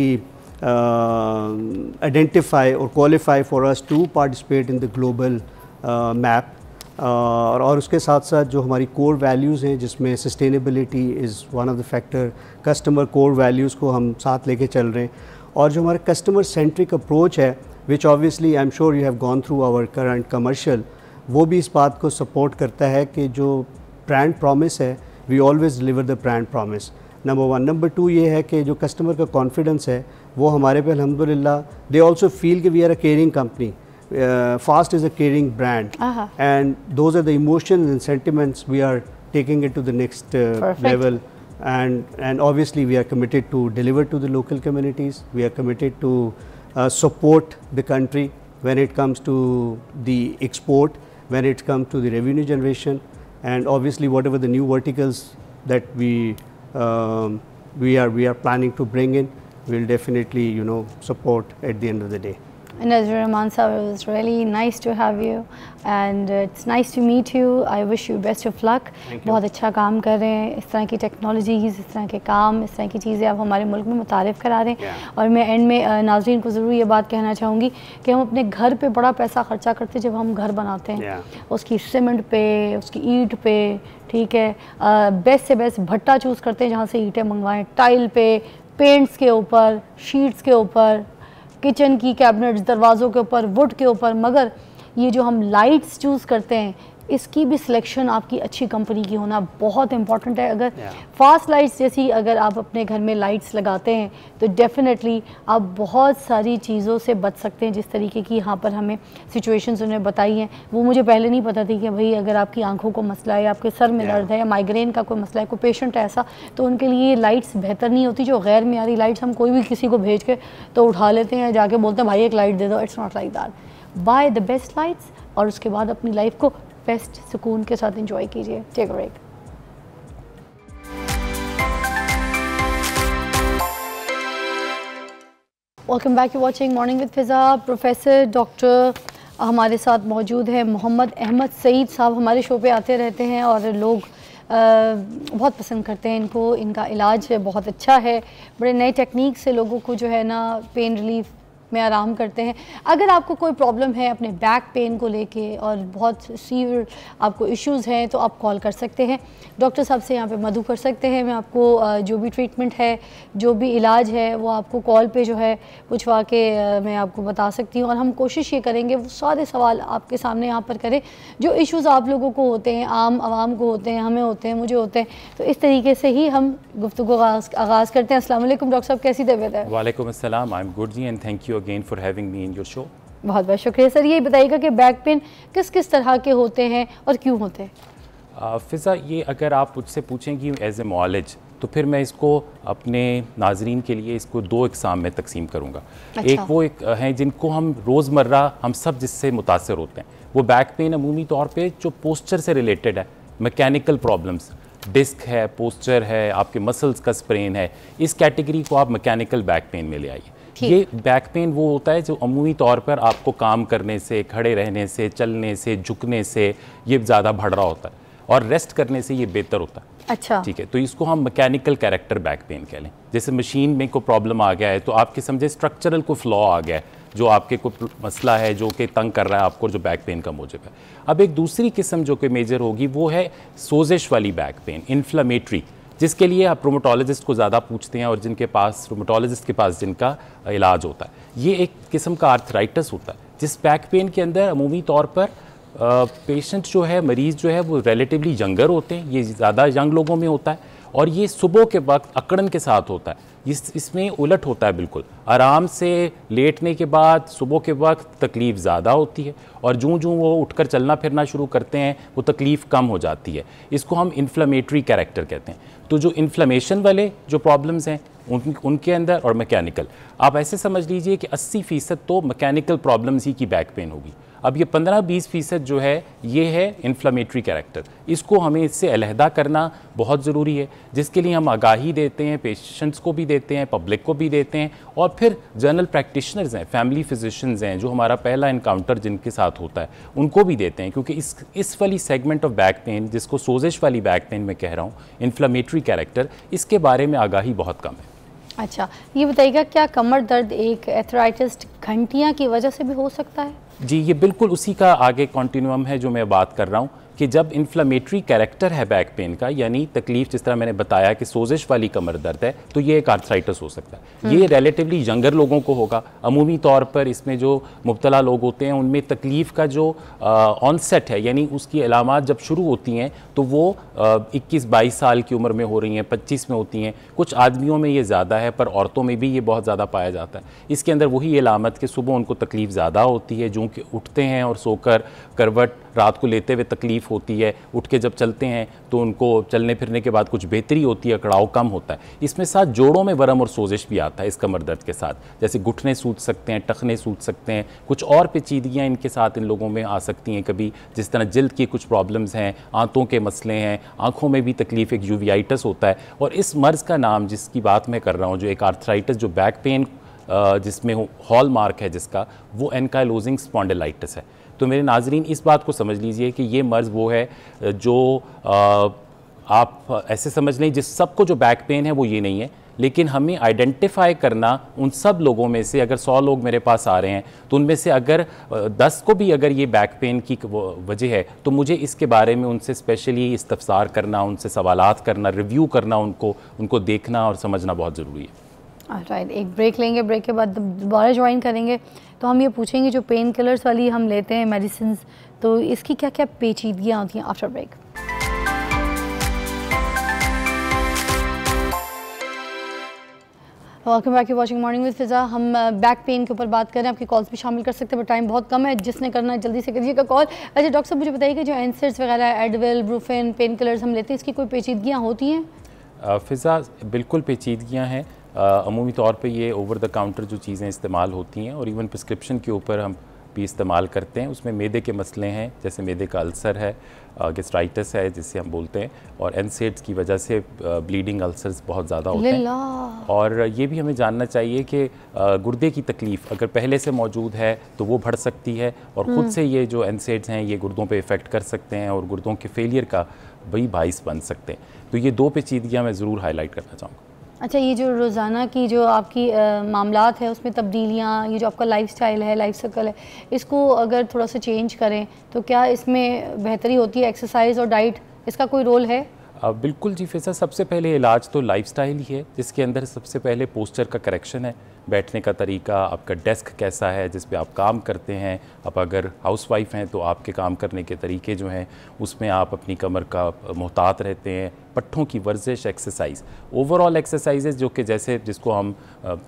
identify or qualify for us to participate in the global map. और उसके साथ साथ जो हमारी core values हैं जिसमें sustainability is one of the factor, customer core values को हम साथ लेके चल रहे हैं. और जो हमारा customer centric approach है which obviously I'm sure you have gone through our current commercial, वो भी इस बात को support करता है कि जो ब्रांड प्रॉमिस है we always deliver the brand promise. Number 1. Number 2 ये है कि जो कस्टमर का कॉन्फिडेंस है वो हमारे पे अल्हम्दुलिल्लाह दे आल्सो फील कि we are a caring company. Fast is a caring brand and those are the emotions and sentiments we are taking it to the next level, and obviously we are committed to deliver to the local communities. We are committed to support the country when it comes to the export, when it comes to the revenue generation. And obviously whatever the new verticals that we are planning to bring in, will definitely support at the end of the day. Nazir Rahman sir, it was really nice to have you and it's nice to meet you. I wish you best of luck. बहुत अच्छा काम कर रहे हैं. इस तरह की technologies, इस तरह के काम, इस तरह की चीज़ें आप हमारे मुल्क में मुतारिफ़ करा रहे हैं. और मैं एंड में नाज़रीन को ज़रूर ये बात कहना चाहूँगी कि हम अपने घर पे बड़ा पैसा ख़र्चा करते हैं जब हम घर बनाते हैं. उसकी सीमेंट पे, उसकी ईंट पे, ठीक है, बेस्ट से बेस्ट भट्टा चूज़ करते हैं जहाँ से ईंटें मंगवाएँ, टाइल पे, पेंट्स के ऊपर, शीट्स के ऊपर, किचन की कैबिनेट्स, दरवाज़ों के ऊपर, वुड के ऊपर. मगर ये जो हम लाइट्स चूज़ करते हैं इसकी भी सिलेक्शन आपकी अच्छी कंपनी की होना बहुत इंपॉर्टेंट है. अगर फास्ट लाइट्स जैसी अगर आप अपने घर में लाइट्स लगाते हैं तो डेफिनेटली आप बहुत सारी चीज़ों से बच सकते हैं. जिस तरीके की यहाँ पर हमें सिचुएशंस उन्होंने बताई हैं वो मुझे पहले नहीं पता थी कि भाई अगर आपकी आंखों को मसला है, आपके सर में दर्द है या माइग्रेन का कोई मसला है, कोई पेशेंट है ऐसा, तो उनके लिए ये लाइट्स बेहतर नहीं होती. जो गैर मियारी लाइट्स हम कोई भी किसी को भेज के तो उठा लेते हैं, जाके बोलते हैं भाई एक लाइट दे दो. It's not like that. Buy the best lights और उसके बाद अपनी लाइफ को बेस्ट सुकून के साथ एंजॉय कीजिए. Take a break. Welcome back. You watching morning with Fiza. Professor doctor हमारे साथ मौजूद है मोहम्मद अहमद सईद साहब. हमारे शो पे आते रहते हैं और लोग बहुत पसंद करते हैं इनको. इनका इलाज बहुत अच्छा है. बड़े नए टेक्निक से लोगों को जो है ना पेन रिलीफ में आराम करते हैं. अगर आपको कोई प्रॉब्लम है अपने बैक पेन को लेके और बहुत सीवियर आपको इश्यूज़ हैं तो आप कॉल कर सकते हैं. डॉक्टर साहब से यहाँ पे मदू कर सकते हैं. मैं आपको जो भी ट्रीटमेंट है, जो भी इलाज है वो आपको कॉल पे जो है पूछवा के मैं आपको बता सकती हूँ. और हम कोशिश ये करेंगे वो सारे सवाल आपके सामने यहाँ पर करें जो इश्यूज़ आप लोगों को होते हैं, आम आवाम को होते हैं, हमें होते हैं, मुझे होते हैं. तो इस तरीके से ही हम गुफ्तगू आगाज़ करते हैं. अस्सलाम वालेकुम डॉक्टर साहब, कैसी तबीयत है? वालेकुम अस्सलाम. आई एम गुड जी and thank you again for having me in your show. बहुत बहुत शुक्रिया सर. ये बताइएगा कि बैक पेन किस किस तरह के होते हैं और क्यों होते हैं? फ़िज़ा, ये अगर आप मुझसे पूछें कि एज ए मॉलेज तो फिर मैं इसको अपने नाजरीन के लिए इसको 2 इकसाम में तकसीम करूँगा. अच्छा. एक वो एक हैं जिनको हम रोज़मर्रा हम सब जिससे मुतासर होते हैं. वो बैक पेन अमूमी तौर पे जो पोस्चर से रिलेटेड है, मैकेनिकल प्रॉब्लम्स, डिस्क है, पोस्चर है, आपके मसल्स का स्प्रेन है, इस कैटेगरी को आप मैकेनिकल बैक पेन में ले आइए. ये बैक पेन वो होता है जो अमूमी तौर पर आपको काम करने से, खड़े रहने से, चलने से, झुकने से ये ज़्यादा बढ़ रहा होता है और रेस्ट करने से ये बेहतर होता है. अच्छा, ठीक है. तो इसको हम मैकेनिकल कैरेक्टर बैक पेन कह लें. जैसे मशीन में कोई प्रॉब्लम आ गया है तो आपके समझे स्ट्रक्चरल को फ्लॉ आ गया है जो आपके कोई मसला है जो कि तंग कर रहा है आपको, जो बैक पेन का मूजब है. अब एक दूसरी किस्म जो कि मेजर होगी वो है सोजिश वाली बैक पेन, इन्फ्लेमेटरी, जिसके लिए आप रोमेटोलॉजिस्ट को ज़्यादा पूछते हैं और जिनके पास रोमेटोलॉजिस्ट के पास जिनका इलाज होता है. ये एक किस्म का आर्थराइटिस होता है जिस बैक पेन के अंदर अमूमी तौर पर पेशेंट जो है, मरीज़ जो है वो रिलेटिवली यंगर होते हैं. ये ज़्यादा यंग लोगों में होता है और ये सुबह के वक्त अकड़न के साथ होता है. इसमें उलट होता है बिल्कुल. आराम से लेटने के बाद सुबह के वक्त तकलीफ़ ज़्यादा होती है और जूँ वो उठकर चलना फिरना शुरू करते हैं वो तकलीफ़ कम हो जाती है. इसको हम इन्फ्लेमेटरी कैरेक्टर कहते हैं. तो जो इन्फ्लेमेशन वाले जो प्रॉब्लम्स हैं उनके अंदर, और मैकेनिकल। आप ऐसे समझ लीजिए कि 80% तो मैकेनिकल प्रॉब्लम्स ही की बैक पेन होगी। अब ये 15-20% जो है ये है इन्फ्लेमेटरी कैरेक्टर। इसको हमें इससे अलहदा करना बहुत ज़रूरी है, जिसके लिए हम आगाही देते हैं, पेशेंट्स को भी देते हैं, पब्लिक को भी देते हैं, और फिर जनरल प्रैक्टिशनर्स हैं, फैमिली फिजिशियंस हैं, जो हमारा पहला इनकाउंटर जिनके साथ होता है, उनको भी देते हैं। क्योंकि इस वाली सेगमेंट ऑफ बैक पेन, जिसको सोजिश वाली बैक पेन मैं कह रहा हूँ, इन्फ्लेमेटरी कैरेक्टर, इसके बारे में आगाही बहुत कम है। अच्छा, ये बताइएगा क्या कमर दर्द एक एथराइटिस घंटियाँ की वजह से भी हो सकता है? जी, ये बिल्कुल उसी का आगे कॉन्टिन्यूम है जो मैं बात कर रहा हूँ कि जब इन्फ्लेमेटरी कैरेक्टर है बैक पेन का, यानी तकलीफ जिस तरह मैंने बताया कि सोजिश वाली कमर दर्द है, तो ये एक आर्थराइटिस हो सकता है। ये रिलेटिवली यंगर लोगों को होगा। अमूमी तौर पर इसमें जो मुब्तला लोग होते हैं उनमें तकलीफ़ का जो ऑनसेट है, यानी उसकी अलामात जब शुरू होती हैं तो वो 21-22 साल की उम्र में हो रही हैं, 25 में होती हैं। कुछ आदमियों में ये ज़्यादा है, पर औरतों में भी ये बहुत ज़्यादा पाया जाता है। इसके अंदर वही अलामत कि सुबह उनको तकलीफ़ ज़्यादा होती है, जो कि उठते हैं और सोकर करवट रात को लेते हुए तकलीफ़ होती है, उठ के जब चलते हैं तो उनको चलने फिरने के बाद कुछ बेहतरी होती है, कड़ाव कम होता है। इसमें साथ जोड़ों में वरम और सोजिश भी आता है इस कमर दर्द के साथ, जैसे घुटने सूज सकते हैं, टखने सूज सकते हैं, कुछ और पेचीदगियाँ इनके साथ इन लोगों में आ सकती हैं कभी, जिस तरह जिल्द की कुछ प्रॉब्लम्स हैं, आंतों के मसले हैं, आँखों में भी तकलीफ, एक यूवियाइटिस होता है। और इस मर्ज़ का नाम जिसकी बात मैं कर रहा हूँ, जो एक आर्थराइटिस, जो बैक पेन जिसमें हॉल मार्क है जिसका, वो एनकाइलोजिंग स्पॉन्डिलाइटिस है। तो मेरे नाजरीन इस बात को समझ लीजिए कि ये मर्ज़ वो है जो आप ऐसे समझ लें जिस सबको जो बैक पेन है वो ये नहीं है, लेकिन हमें आइडेंटिफाई करना उन सब लोगों में से, अगर 100 लोग मेरे पास आ रहे हैं तो उनमें से अगर 10 को भी अगर ये बैक पेन की वजह है, तो मुझे इसके बारे में उनसे स्पेशली इस्तफसार करना, उनसे सवालात करना, रिव्यू करना, उनको देखना और समझना बहुत ज़रूरी है। राइट, एक ब्रेक लेंगे, ब्रेक के बाद दोबारा ज्वाइन करेंगे तो हम ये पूछेंगे जो पेन किलर्स वाली हम लेते हैं मेडिसिन, तो इसकी क्या क्या पेचीदगियाँ होती हैं। After break. Welcome back, you watching morning with Fiza. हम बैक पेन के ऊपर बात कर रहे हैं, आपकी कॉल्स भी शामिल कर सकते हैं, बट टाइम बहुत कम है, जिसने करना है जल्दी से करिएगा कॉल। अच्छा डॉक्टर साहब, मुझे बताइए कि जो एनसेड्स वगैरह, एडविल, ब्रूफेन, पेन किलर्स हम लेते हैं, इसकी कोई पेचीदगियाँ होती हैं? फ़िज़ा, बिल्कुल पेचीदगियाँ हैं। अमूमी तौर पे ये ओवर द काउंटर जो चीज़ें इस्तेमाल होती हैं और इवन प्रिस्क्रिप्शन के ऊपर हम भी इस्तेमाल करते हैं, उसमें मैदे के मसले हैं, जैसे मैदे का अल्सर है, गैस्ट्राइटिस है जिसे हम बोलते हैं, और एनसेड्स की वजह से ब्लीडिंग अल्सर्स बहुत ज़्यादा होते हैं। और ये भी हमें जानना चाहिए कि गुर्दे की तकलीफ़ अगर पहले से मौजूद है तो वो बढ़ सकती है, और ख़ुद से ये जो एनसेड्स हैं ये गुर्दों पे इफ़ेक्ट कर सकते हैं और गुर्दों के फेलियर का वही बाइस बन सकते हैं। तो ये 2 पेचीदगियाँ मैं ज़रूर हाईलाइट करना चाहूँगा। अच्छा, ये जो रोज़ाना की जो आपकी मामलात है उसमें तब्दीलियाँ, ये जो आपका लाइफस्टाइल है, लाइफ सर्कल है, इसको अगर थोड़ा सा चेंज करें तो क्या इसमें बेहतरी होती है? एक्सरसाइज और डाइट, इसका कोई रोल है? बिल्कुल जी फ़िज़ा, सबसे पहले इलाज तो लाइफस्टाइल ही है, जिसके अंदर सबसे पहले पोस्चर का करेक्शन है, बैठने का तरीका, आपका डेस्क कैसा है जिस पे आप काम करते हैं। आप अगर हाउसवाइफ हैं तो आपके काम करने के तरीके जो हैं उसमें आप अपनी कमर का मोहतात रहते हैं, पट्ठों की वर्जिश, एक्सरसाइज, ओवरऑल एक्सरसाइजेज जो कि जैसे जिसको हम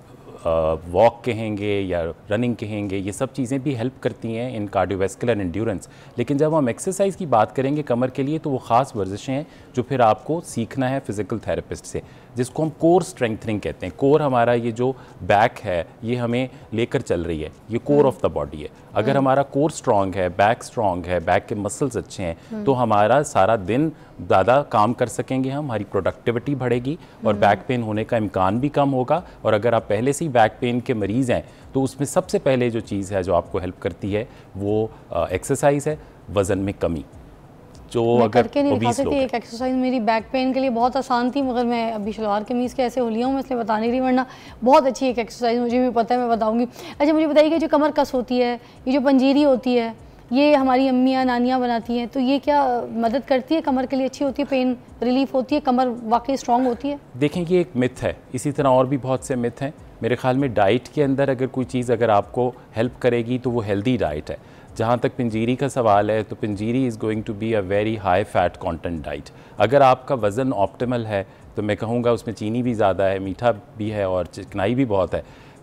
वॉक कहेंगे या रनिंग कहेंगे, ये सब चीज़ें भी हेल्प करती हैं इन कार्डियोवैस्कुलर एंड्योरेंस। लेकिन जब हम एक्सरसाइज की बात करेंगे कमर के लिए तो वो ख़ास वर्जिशें हैं जो फिर आपको सीखना है फिज़िकल थेरेपिस्ट से, जिसको हम कोर स्ट्रेंथनिंग कहते हैं। कोर हमारा ये जो बैक है ये हमें लेकर चल रही है, ये कोर ऑफ द बॉडी है। अगर हमारा कोर स्ट्रॉन्ग है, बैक स्ट्रॉन्ग है, बैक के मसल्स अच्छे हैं तो हमारा सारा दिन ज़्यादा काम कर सकेंगे, हमारी प्रोडक्टिविटी बढ़ेगी और बैक पेन होने का इम्कान भी कम होगा। और अगर आप पहले से ही बैक पेन के मरीज़ हैं तो उसमें सबसे पहले जो चीज़ है जो आपको हेल्प करती है वो एक्सरसाइज है, वज़न में कमी। जो अगर करके नहीं दिखा सकती, एक एक्सरसाइज मेरी बैक पेन के लिए बहुत आसान थी, मगर मैं अभी शलवार कमीज़ के ऐसे हो लिया हूँ, मैं इसलिए बताने रही, वरना बहुत अच्छी एक एक्सरसाइज मुझे भी पता है, मैं बताऊँगी। अच्छा मुझे बताइए जो कमर कस होती है, ये जो पंजीरी होती है, ये हमारी अम्मियाँ नानियाँ बनाती हैं, तो ये क्या मदद करती है कमर के लिए? अच्छी होती है, पेन रिलीफ होती है, कमर वाकई स्ट्रॉन्ग होती है? देखें ये एक मिथ है, इसी तरह और भी बहुत से मिथ हैं। मेरे ख्याल में डाइट के अंदर अगर कोई चीज़ अगर आपको हेल्प करेगी तो वो हेल्दी डाइट है। जहाँ तक पंजीरी का सवाल है तो panjiri is going to be a very high fat content diet. अगर आपका वज़न ऑप्टिमल है तो मैं कहूँगा उसमें चीनी भी ज़्यादा है, मीठा भी है और चिकनाई भी बहुत है,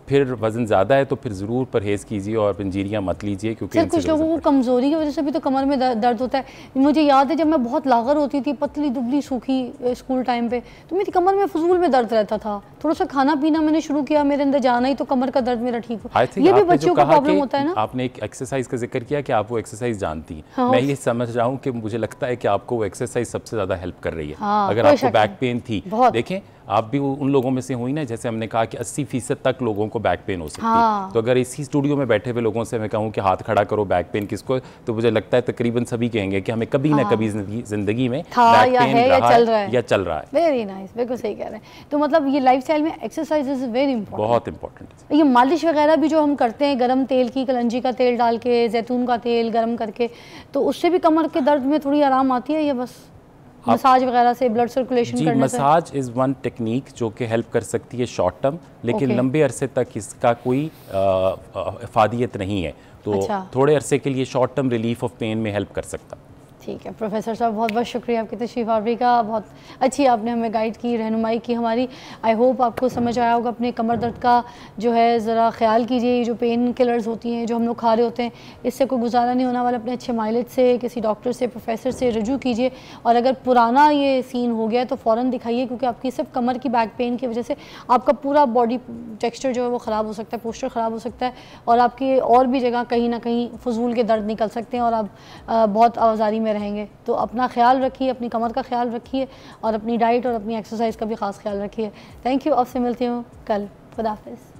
फिर वज़न ज़्यादा है तो फिर ज़रूर परहेज़ कीजिए और पंजीरियाँ मत लीजिए, क्योंकि सर कुछ लोगों को कमज़ोरी की वजह से भी तो कमर में दर्द होता है। मुझे याद है जब मैं बहुत लागर होती थी, पतली दुबली सूखी स्कूल टाइम पे, तो मेरी कमर में फजूल में दर्द रहता था। थोड़ा सा खाना पीना मैंने शुरू किया, मेरे अंदर जाना ही तो कमर का दर्द मेरा ठीक हो। ये भी बच्चों को प्रॉब्लम होता है ना। आपने एक एक्सरसाइज का जिक्र किया कि आप वो एक्सरसाइज जानती हैं। हाँ, मैं ये समझ रहा हूँ कि मुझे लगता है कि आपको वो एक्सरसाइज सबसे ज़्यादा हेल्प कर रही है। हाँ, अगर आपको बैक पेन थी, देखें आप भी उन लोगों में से हुई ना, जैसे हमने कहा कि 80% तक लोगों को बैक पेन हो सकती है। तो अगर इसी स्टूडियो में बैठे हुए लोगों से मैं कहूँ कि हाथ खड़ा करो बैक पेन किसको, तो मुझे लगता है तकरीबन सभी कहेंगे कि हमें कभी ना कभी जिंदगी में बैक पेन रहा है या चल रहा है। वेरी नाइस, बिल्कुल सही कह रहे हैं। तो मतलब ये लाइफस्टाइल में एक्सरसाइज इज वेरी इंपॉर्टेंट, बहुत इंपॉर्टेंट। ये मालिश वगैरह भी जो हम करते हैं गर्म तेल की, कलंजी का तेल डाल के, जैतून का तेल गर्म करके, तो उससे भी कमर के दर्द में थोड़ी आराम आती है या बस मसाज वगैरह से, ब्लड सर्कुलेशन करने से? मसाज इज़ वन टेक्निक जो कि हेल्प कर सकती है शॉर्ट टर्म, लेकिन लंबे अरसे तक इसका कोई इफादियत नहीं है। तो थोड़े अरसे के लिए short term relief of pain में हेल्प कर सकता। ठीक है प्रोफेसर साहब, बहुत बहुत शुक्रिया आपकी तशरीफ़ आवरी का। बहुत अच्छी आपने हमें गाइड की, रहनुमाई की हमारी। आई होप आपको समझ आया होगा। अपने कमर दर्द का जो है ज़रा ख्याल कीजिए। ये जो पेन किलर्स होती हैं जो हम लोग खा रहे होते हैं, इससे कोई गुजारा नहीं होने वाला। अपने अच्छे माइलेज से किसी डॉक्टर से, प्रोफेसर से रजू कीजिए। और अगर पुराना ये सीन हो गया तो फ़ौरन दिखाइए, क्योंकि आपकी सिर्फ कमर की बैक पेन की वजह से आपका पूरा बॉडी टेक्स्चर जो है वो ख़राब हो सकता है, पोस्चर ख़राब हो सकता है, और आपकी और भी जगह कहीं ना कहीं फजूल के दर्द निकल सकते हैं और आप बहुत आवाजारी में रहेंगे। तो अपना ख्याल रखिए, अपनी कमर का ख्याल रखिए और अपनी डाइट और अपनी एक्सरसाइज का भी ख़ास ख्याल रखिए। Thank you. आपसे मिलती हूँ कल। खुदा हाफिज़।